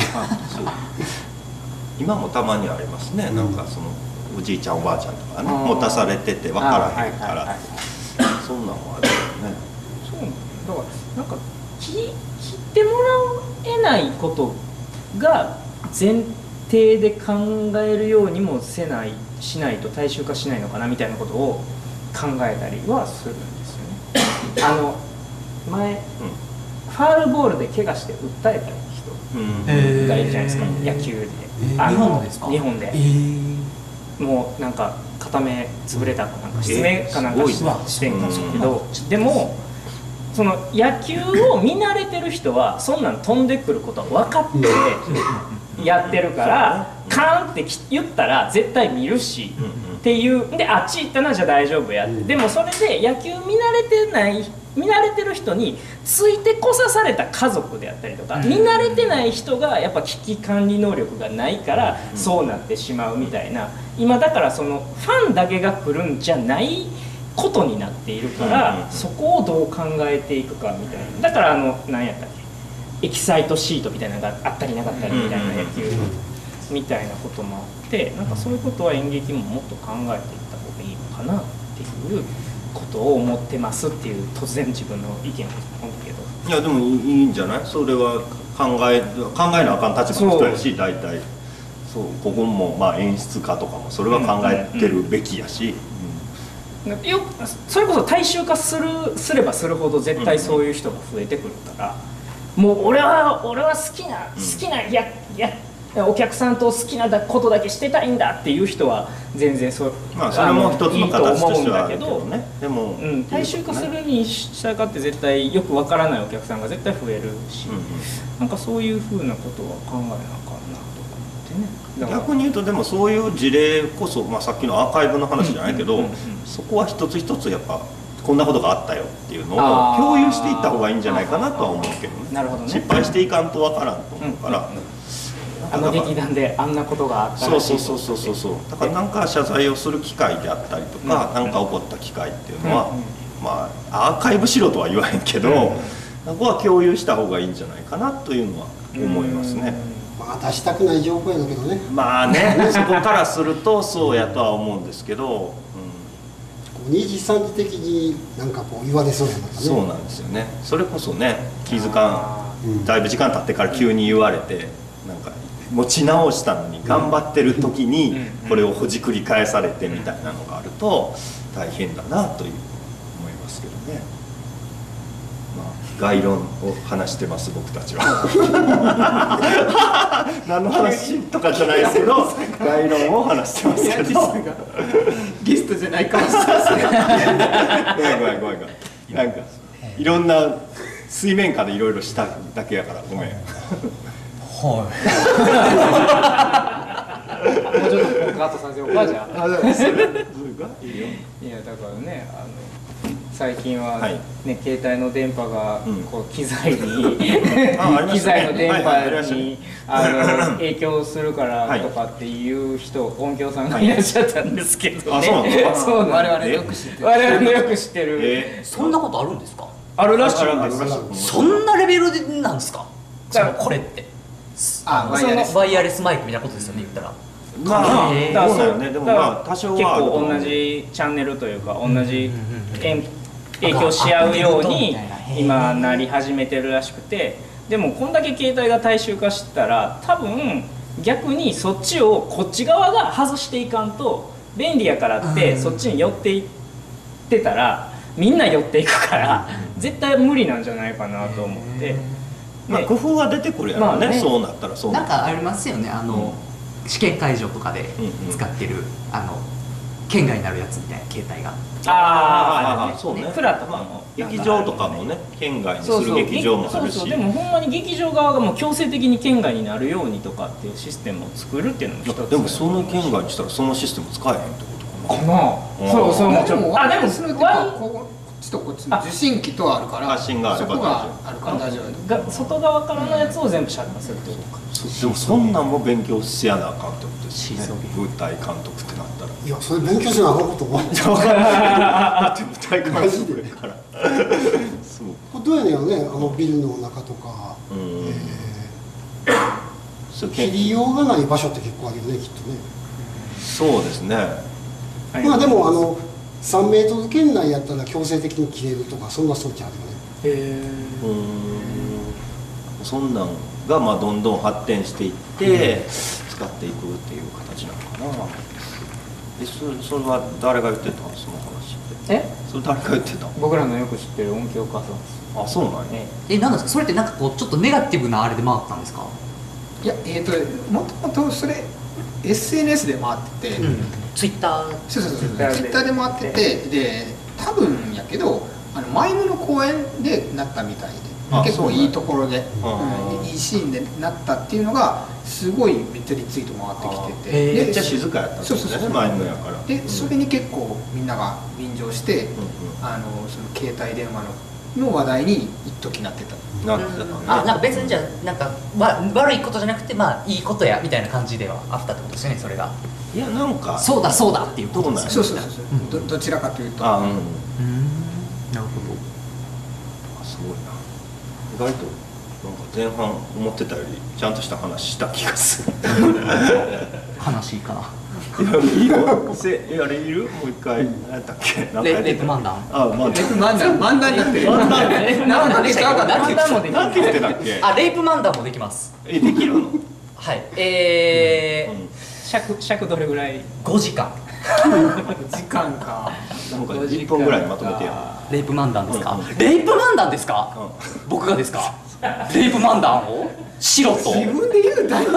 今もたまにありますね、うん、なんかそのおじいちゃんおばあちゃんとかね、持たされててわからへんから、そんなんもあるよね。 そうだからなんか切ってもらえないことが前提で考えるようにもせないしないと大衆化しないのかなみたいなことを考えたりはするんですよね。あの前、うん、ファールボールで怪我して訴えた人がいるじゃないですか、野球で。 あの日本ですか？ 日本で、えー、もうなんか片目潰れたかなんか失明かなんかしてんかけど、でもその野球を見慣れてる人はそんなん飛んでくることは分かってやってるから、カーンって言ったら絶対見るしっていうで、あっち行ったなじゃあ大丈夫やって、でもそれで野球見慣れてない見慣れてる人についてこさされた家族であったりとか、見慣れてない人がやっぱ危機管理能力がないからそうなってしまうみたいな、今だからそのファンだけが来るんじゃないことになっているから、そこをどう考えていくかみたいな。だからあの何やったっけ、エキサイトシートみたいなのがあったりなかったりみたいな野球みたいなこともあって、なんかそういうことは演劇ももっと考えていった方がいいのかなっていうことを思ってますっていう、突然自分の意見を言ったけど、 いやでもいいんじゃない。それは考え考えなあかん立場の人やし、大体そう、ここもまあ演出家とかもそれは考えてるべきやし、 よそれこそ大衆化するすればするほど絶対そういう人が増えてくるから、もう俺は俺は好きな好きなややお客さんと好きなことだけしてたいんだっていう人は全然そう、 まあそれも一つの形としてはあるけどね。でも、 うん、大衆化するに従って絶対よくわからないお客さんが絶対増えるし、うんうん、なんかそういうふうなことは考えなあかんなとか思ってね。 逆に言うとでもそういう事例こそ、まあ、さっきのアーカイブの話じゃないけど、そこは一つ一つやっぱこんなことがあったよっていうのを共有していった方がいいんじゃないかなとは思うけどね。 なるほどね。 失敗していかんとわからんと思うから、 あの劇団であんなことがあったらしい。 そうそうそうそうそう。だからなんか謝罪をする機会であったりとか、なんか起こった機会っていうのは、まあアーカイブしろとは言わへんけど、そこは共有した方がいいんじゃないかなというのは思いますね。 まあ出したくない情報やだけどね。 まあね、そこからするとそうやとは思うんですけど、 うん、二次三次的になんかこう言われそうやなんかね。 そうなんですよね。それこそね、気づかん、だいぶ時間経ってから急に言われて、なんか持ち直したのに頑張ってる時にこれをほじくり返されてみたいなのがあると大変だなという思いますけどね。まあ概論を話してます僕たちは。何の話とかじゃないですけど概論を話してますけど。 ゲストじゃないかもしれないですね。 ごめんごめんごめんごめん。なんかいろんな水面下でいろいろしただけやからごめん。 はい。もうちょっとカットさせようかじゃあ。いやだからね、あの最近はね、はい、携帯の電波がこう機材に、うん、機材の電波にあの影響するからとかっていう人、はい、音響さんがいらっしゃったんですけどね。 そう我々よく知ってる。 我々のよく知ってる。 えー、そんなことあるんですか？ あるらしいんです。 そんなレベルでなんですか？そのこれって。あ、ワイヤレスワイヤレスマイクみたいなことですよね、言ったら。 まあ、だからそうよね。でもまあ多少は結構同じチャンネルというか同じ影響し合うように今なり始めてるらしくて、でもこんだけ携帯が大衆化したら多分逆にそっちをこっち側が外していかんと便利やからってそっちに寄っていってたらみんな寄っていくから絶対無理なんじゃないかなと思って、 まあ工夫は出てくるやろね、そうなったらそうなんかありますよね、あの試験会場とかで使ってるあの県外になるやつみたいな携帯が。 ああ、そうね。 プラとかも劇場とかもね、県外にする劇場もあるし。 でもほんまに劇場側がもう強制的に県外になるようにとかっていうシステムを作るっていうのも一つ。 でもその県外にしたらそのシステム使えへんってことかな。 かな。そうそうもちろん。 あでもそのこっちとこっちの受信機とあるから発信があればそこがあるから大丈夫。 が外側からのやつを全部遮断するってことか。 でもそんなんも勉強しやなあかんってことですね。舞台監督ってなったら。 いやそれ勉強しなあかんこと思う。 だって舞台監督やから。 そう。どうやねんよね、あのビルの中とか。切りようがない場所って結構あるよね、きっとね。 そうですね。 まあでもあのさんメートル圏内やったら強制的に切れるとかそんな装置あるよね。 へえ。 うん。そんなんがまあどんどん発展していって使っていくっていう形なのかな。えそそれは誰が言ってたのその話って。 え？ それ誰が言ってたの？ 僕らのよく知ってる音響加算です。 あ、そうなんや。 え、なんですかそれってなんかこうちょっとネガティブなあれで回ったんですか？ いやえっともともとそれ エスエヌエス で回ってて、 ツイッターそうそうそうツイッターで回っててで多分やけどあのマイムの公演でなったみたいで結構いいところで、うん、いいシーンでなったっていうのがすごいめっちゃリツイート回ってきててめっちゃ静かやったんですねマイムやから。 でそれに結構みんなが便乗して、うんうん、あのその携帯電話のの話題に一時なってた。 なってたね。 あ、なんか別にじゃあなんかわ悪いことじゃなくてまあいいことやみたいな感じではあったってことですよねそれが。 いやなんかそうだそうだっていうことですよね。そうそうそう、うん、ど, どちらかというと。 あ、うん。 うん、なるほど。 あ、すごいな。意外となんか前半思ってたよりちゃんとした話した気がする。 話かな。 いやいいよ。せあれいる？もう一回何だっけ？ レレイプ漫談。 あ、漫談。 レイプ漫談漫談になってる。漫談。 漫談でしたっけ？ 漫談もできる。 なんて言ってたっけ？ あ、レイプ漫談もできます。 え、できるの？ はい。えー、 尺尺どれぐらい？ ごじかん。 時間か。 なんかいっぷんぐらいまとめてや。 レイプ漫談ですか？レイプ漫談ですか？僕がですか？レイプ漫談を？白と自分で言うた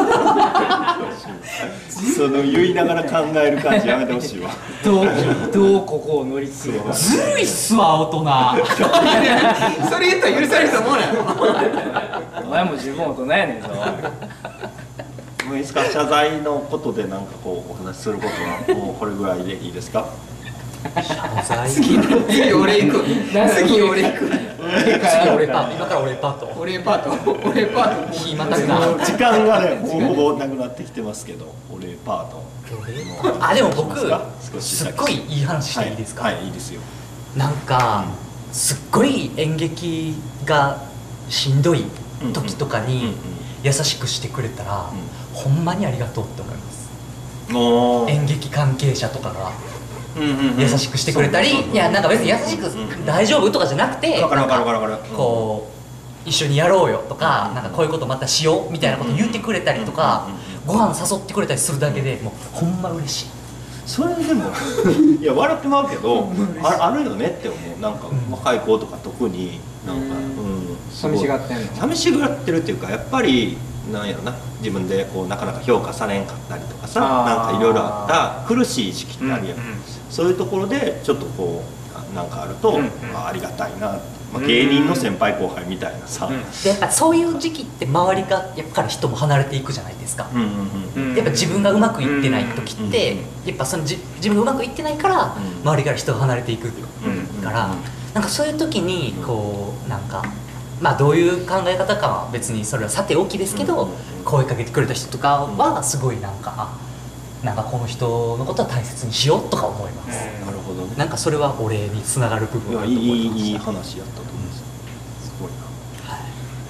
その言いながら考える感じやめてほしいわ。 どうどうここを乗り継ぐか。 ずるいっすわ大人。 それ言ったら許されると思うなよ。 お前も十分大人やねんぞ。 もういいですか、謝罪のことでなんかこうお話しすることはもうこれぐらいでいいですか？ 次次俺行く。次俺行く。 次俺パート。今から俺パート。 俺パート。俺パート。 日またぐな。 時間がねほぼほぼなくなってきてますけど、俺パート。 あ、でも僕すっごいいい話していいですか？ はい、はい、いいですよ。 なんかすっごい演劇がしんどい時とかに優しくしてくれたらほんまにありがとうって思います。演劇関係者とかが優しくしてくれたり、いやなんか別に優しく大丈夫とかじゃなくて、こう一緒にやろうよとか、なんかこういうことまたしようみたいなこと言ってくれたりとか、ご飯誘ってくれたりするだけでもうほんま嬉しい。 それでもいや笑ってまうけどあるよねって思う。なんか若い子とか特になんか寂しがってんの？ 寂しがってるっていうか、やっぱりなんやろな、自分でこうなかなか評価されんかったりとかさ、なんかいろいろあった苦しい時期ってあるやん。そういうところでちょっとこうなんかあると、まあ、ありがたいな、まあ、芸人の先輩後輩みたいなさ、 でやっぱそういう時期って周りがやっぱり人も離れていくじゃないですか。やっぱ自分がうまくいってない時ってやっぱそのじ自分がうまくいってないから周りから人が離れていくから、なんかそういう時にこうなんかまあどういう考え方かは別にそれはさておきですけど、声かけてくれた人とかはすごいなんかなんかこの人のことは大切にしようとか思います。 なるほどね。 なんかそれはお礼につながる部分だと思いました。 いいいい話やったと思うんですよ。すごいな。はい。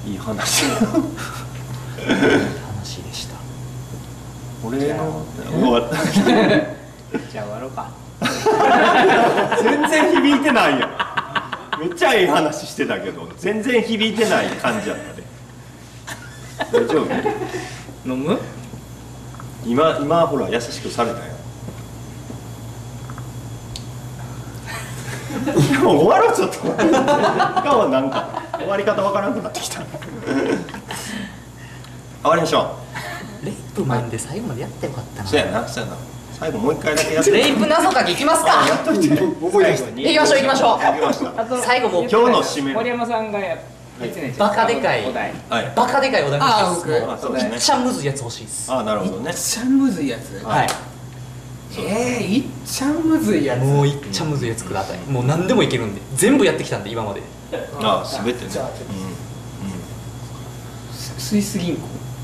いい話。 話でした。 俺の終わった。 じゃあ終わろうか。 全然響いてないやん。めっちゃいい話してたけど全然響いてない感じやったで。大丈夫？ 飲む？ 今今ほら優しくされたよ。もう終わろうちょっと。今日はなんか終わり方わからなくなってきた。終わりましょう。レイプマンで最後までやってよかったな。 そうやな、そうやな。最後もう一回だけやって。 レイプ謎かけいきますか。 やっといて。 行きましょう行きましょう。最後も今日の締め。 森山さんがやバカでかいバカでかいお題あ僕めっちゃむずいやつ欲しいです。 あなるほどね。 いっちゃんむずいやつ。 はい。 ええ、いっちゃんむずいやつ。 もういっちゃんむずいやつください。もう何でもいけるんで、全部やってきたんで今まで。 ああ、すべてね。 スイス銀行。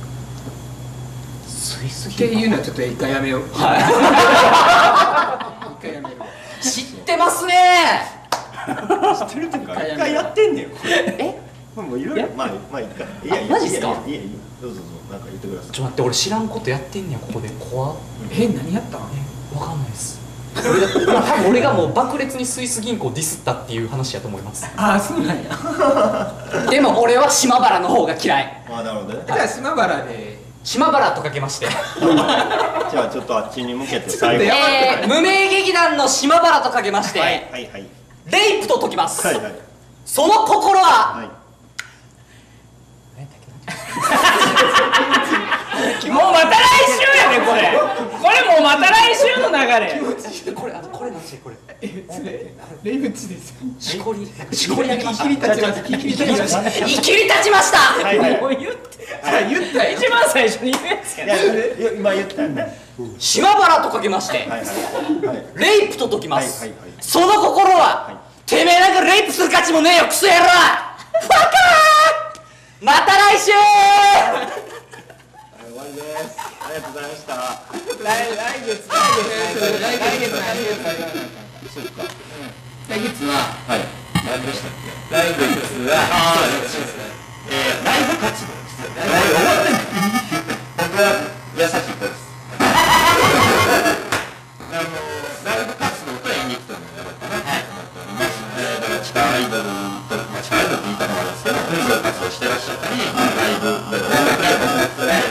スイスっていうのはちょっと一回やめよう。 はい。 一回やめよう。 知ってますね。 知ってるっていうか、一回やってんねよ。 え？ もういろいろ、まあまあいいか。いやいや、 マジっすか？ いやいや、どうぞどうぞ、なんか言ってください。 ちょっと待って、俺知らんことやってんねやここで。怖っ。 え、何やったん？ わかんないです。俺が多分俺がもう爆裂にスイス銀行ディスったっていう話やと思います。 ああ、そうなんや。 でも俺は島原の方が嫌い。 あなるほどね。 じゃあ島原で。 島原とかけまして。 じゃあちょっとあっちに向けて最後。 えー、無名劇団の島原とかけまして。 はいはいはい。 レイプと解きます。 はいはい。 その心は。はい。 もうまた来週やねこれ。これもうまた来週の流れ。 これあこれなんちこれ。 え、それレイブチです。 しこりしこり焼き。 いきり立ちました。いきり立ちました。 いきり立ちました。 はいはい。 もう言って。 言ったよ。 一番最初に言うやつやね。 今言ったよね。 島原とかけまして。 はいはい。 レイプと解きます。 はいはいはい。 その心はてめえなんかレイプする価値もねえよクソ野郎。バカー。また来週。 終わりです。ありがとうございました。 来来月来月来月来月そうか。 来月ははい。何でしたっけ？ 来月はああそうですね。えー、ライブ活動です。ライブ終わってんの？僕は優しい子です。あのライブ活動と演劇というのをやろうかなと思っております。えー、だから地下アイドルと、まあ、地下アイドルって言い方もあるんですけど、そういう活動してらっしゃったり、ライブで音楽やってますね。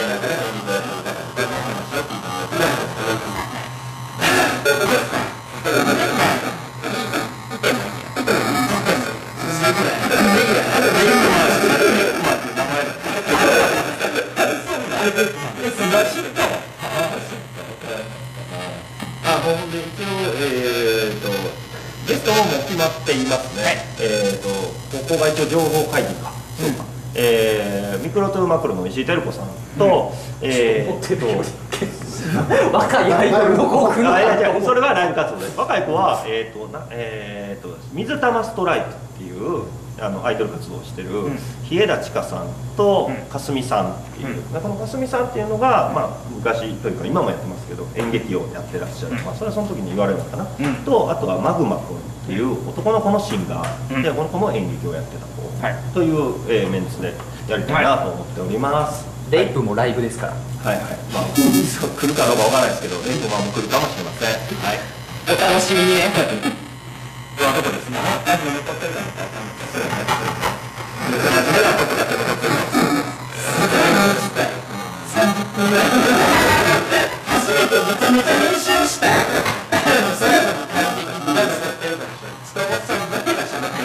あ、ほんで一応えーとゲストももう決まっていますね。えーとここが一応情報会議か。そうか。えー、ミクロトゥーマクロの石井照子さんと、えーと若いアイドルの子来るあいやいやそれはライブ活動です。若い子はえーとなえーと水玉ストライプっていうあのアイドル活動をしてる日枝千佳さんとかすみさんっていう、うん、このかすみさんっていうのが、まあ、昔というか今もやってますけど演劇をやってらっしゃる、まあ、それはその時に言われるのかな、うん、とあとはマグマ君っていう男の子のシンガー、うん、でこの子も演劇をやってた子、はい、という、えー、メンツでやりたいなと思っております、 はい、レイプもライブですから。 はいはい、まあそう来るかどうかわからないですけどレイプマンも来るかもしれません。はい、 お楽しみにね。 ところですね。さんじゅっぷんぐらい初めてめちゃめちゃ練習した最後の感激になってるから伝わさんだけがしなくて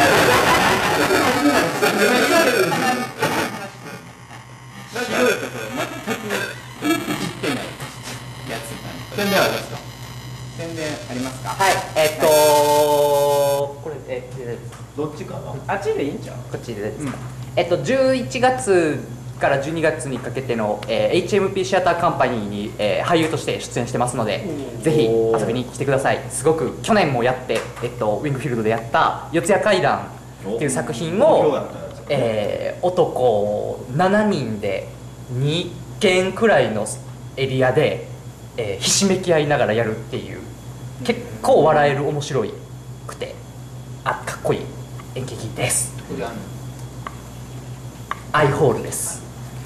ひどいところ全くいじってないやつなんで宣伝ありますか？宣伝ありますか？ はい、えっとこれえどっちかな？ あっちでいいんちゃう？ こっちでですか？えっとじゅういちがつからじゅうにがつにかけての、えー、エイチエムピー シアターカンパニーに、えー、俳優として出演してますので、ぜひ遊びに来てください。すごく去年もやって、えっと、ウィングフィールドでやった四谷怪談っていう作品を、えー、男しちにんでにけんくらいのエリアで、えー、ひしめき合いながらやるっていう結構笑える面白いくてあかっこいい演劇です。アイホールです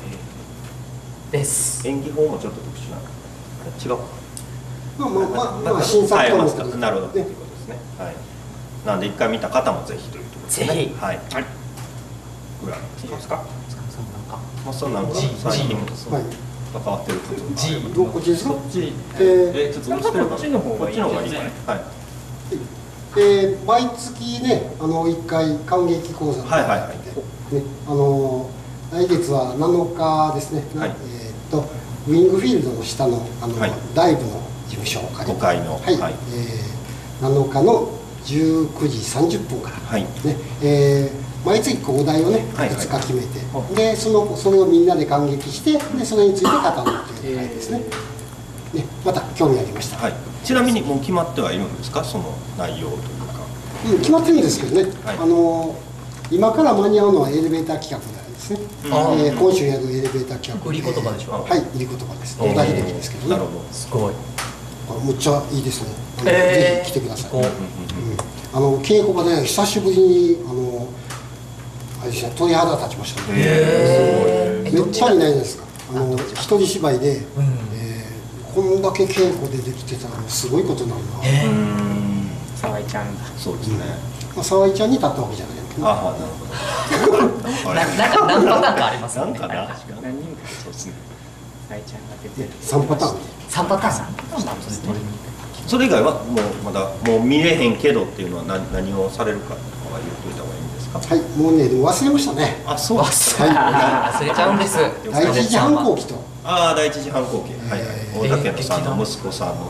です演技法もちょっと特殊なの違うまあまあまあまあ審査項目ですなるほどということですね。はい。なんで一回見た方もぜひというところですね。 ぜひはい。はい。ぐらいですか。まあそんなんか最近はい関わってることがあれば。 どこっちですか？ こっち。 ええちょっと押してるかな。こっちの方がいいかね。はい。 えー、毎月ね、あのいっかい感激講座をやってね、あの来月はなのかですね。はい、えっとウィングフィールドの下のあの、はい、ライブの事務所を借りて、ごかいの、はい、はい、えー、なのかのじゅうくじさんじゅっぷんから、はい、ね、えー、毎月お題をね、はい、いつか決めて、はい、でそのそれをみんなで感激して、でそれについて語るという会ですね。えー、ね、また興味ありました。 はい。ちなみにもう決まってはいるんですか、その内容というか。 うん、決まってるんですけどね、はい、あの今から間に合うのはエレベーター企画なんですね。うん、えー、今週やるエレベーター企画。 売り言葉でしょ。 はい、売り言葉です。小田秀樹ですけどね。 なるほど。 すごい。 むっちゃいいですね。ぜひ来てください。うん、あの稽古場で久しぶりにあのあれですね、鳥肌立ちましたね。めっちゃいないですか。あの一人芝居で、うん、えー、こんだけ稽古でできてたらすごいことになるな。 沢井ちゃんだ。 そうですね。 まあ沢井ちゃんに立ったわけじゃないけど。 ああ、なるほど。 なんか何パターンかありますよね。 なんかな。 何人かそうですね。沢井ちゃんが出てる。 三パターン。 三パターン。 それ以外はもうまだもう見れへんけどっていうのは何何をされるかとかは言っといた方がいいんですか。 はい、もうねでも忘れましたね。 あ、そうです。 はい、忘れちゃうんです。 第一次反抗期と。 ああ、第一次反抗期。はいはい。大竹野さんの息子さんの。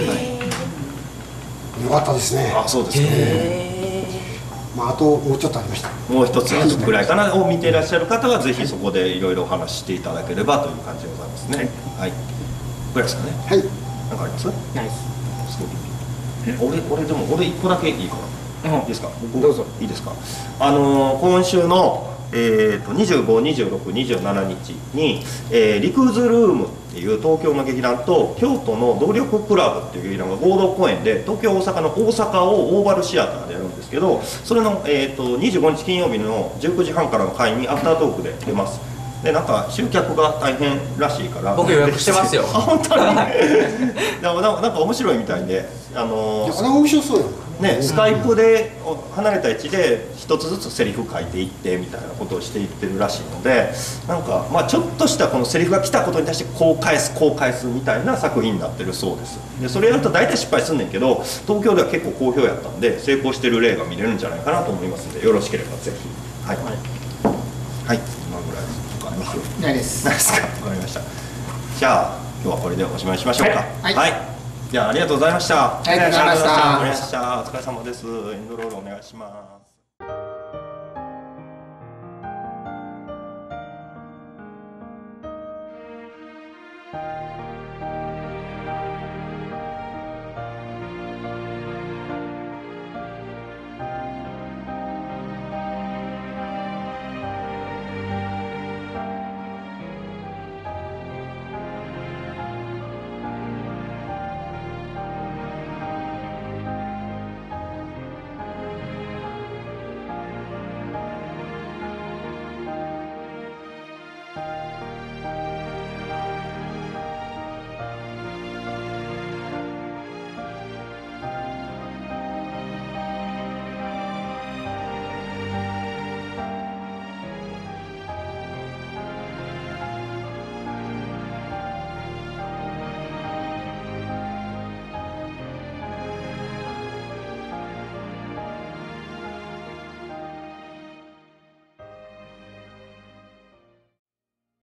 よかったですね。 あ、そうですか。 まあ、あともうちょっとありました。 もう一つぐらいかなを見ていらっしゃる方はぜひそこでいろいろお話ししていただければという感じでございますね。はい。ぐらいですかね。 はい。 なんかあります？ ないです。 俺俺でも俺一個だけいいかな。いいですか？ どうぞ。 いいですか？あの今週のえー、とにじゅうご、にじゅうろく、にじゅうしちにちに、えー、リクーズルームっていう東京の劇団と京都の動力クラブっていう劇団が合同公演で東京大阪の大阪をオーバルシアターでやるんですけど、それの、えー、とにじゅうごにち金曜日のじゅうくじはんからの回にアフタートークで出ます。でなんか集客が大変らしいから僕予約してますよ。 あ、本当になんか面白いみたいで、あのー、あれ面白そうよね、スカイプで離れた位置で一つずつセリフ書いていってみたいなことをしていってるらしいので、なんかまあちょっとしたこのセリフが来たことに対してこう返すこう返すみたいな作品になってるそうです。でそれやると大体失敗すんねんけど、東京では結構好評やったんで成功してる例が見れるんじゃないかなと思いますので、よろしければぜひ。はい、はい、はい、今ぐらいですか。あります？ ないです。 ないですか。わかりました。じゃあ今日はこれでおしまいしましょうか。 はい、 はい、じゃあありがとうございました。 ありがとうございました。 お疲れ様です。エンドロールお願いします。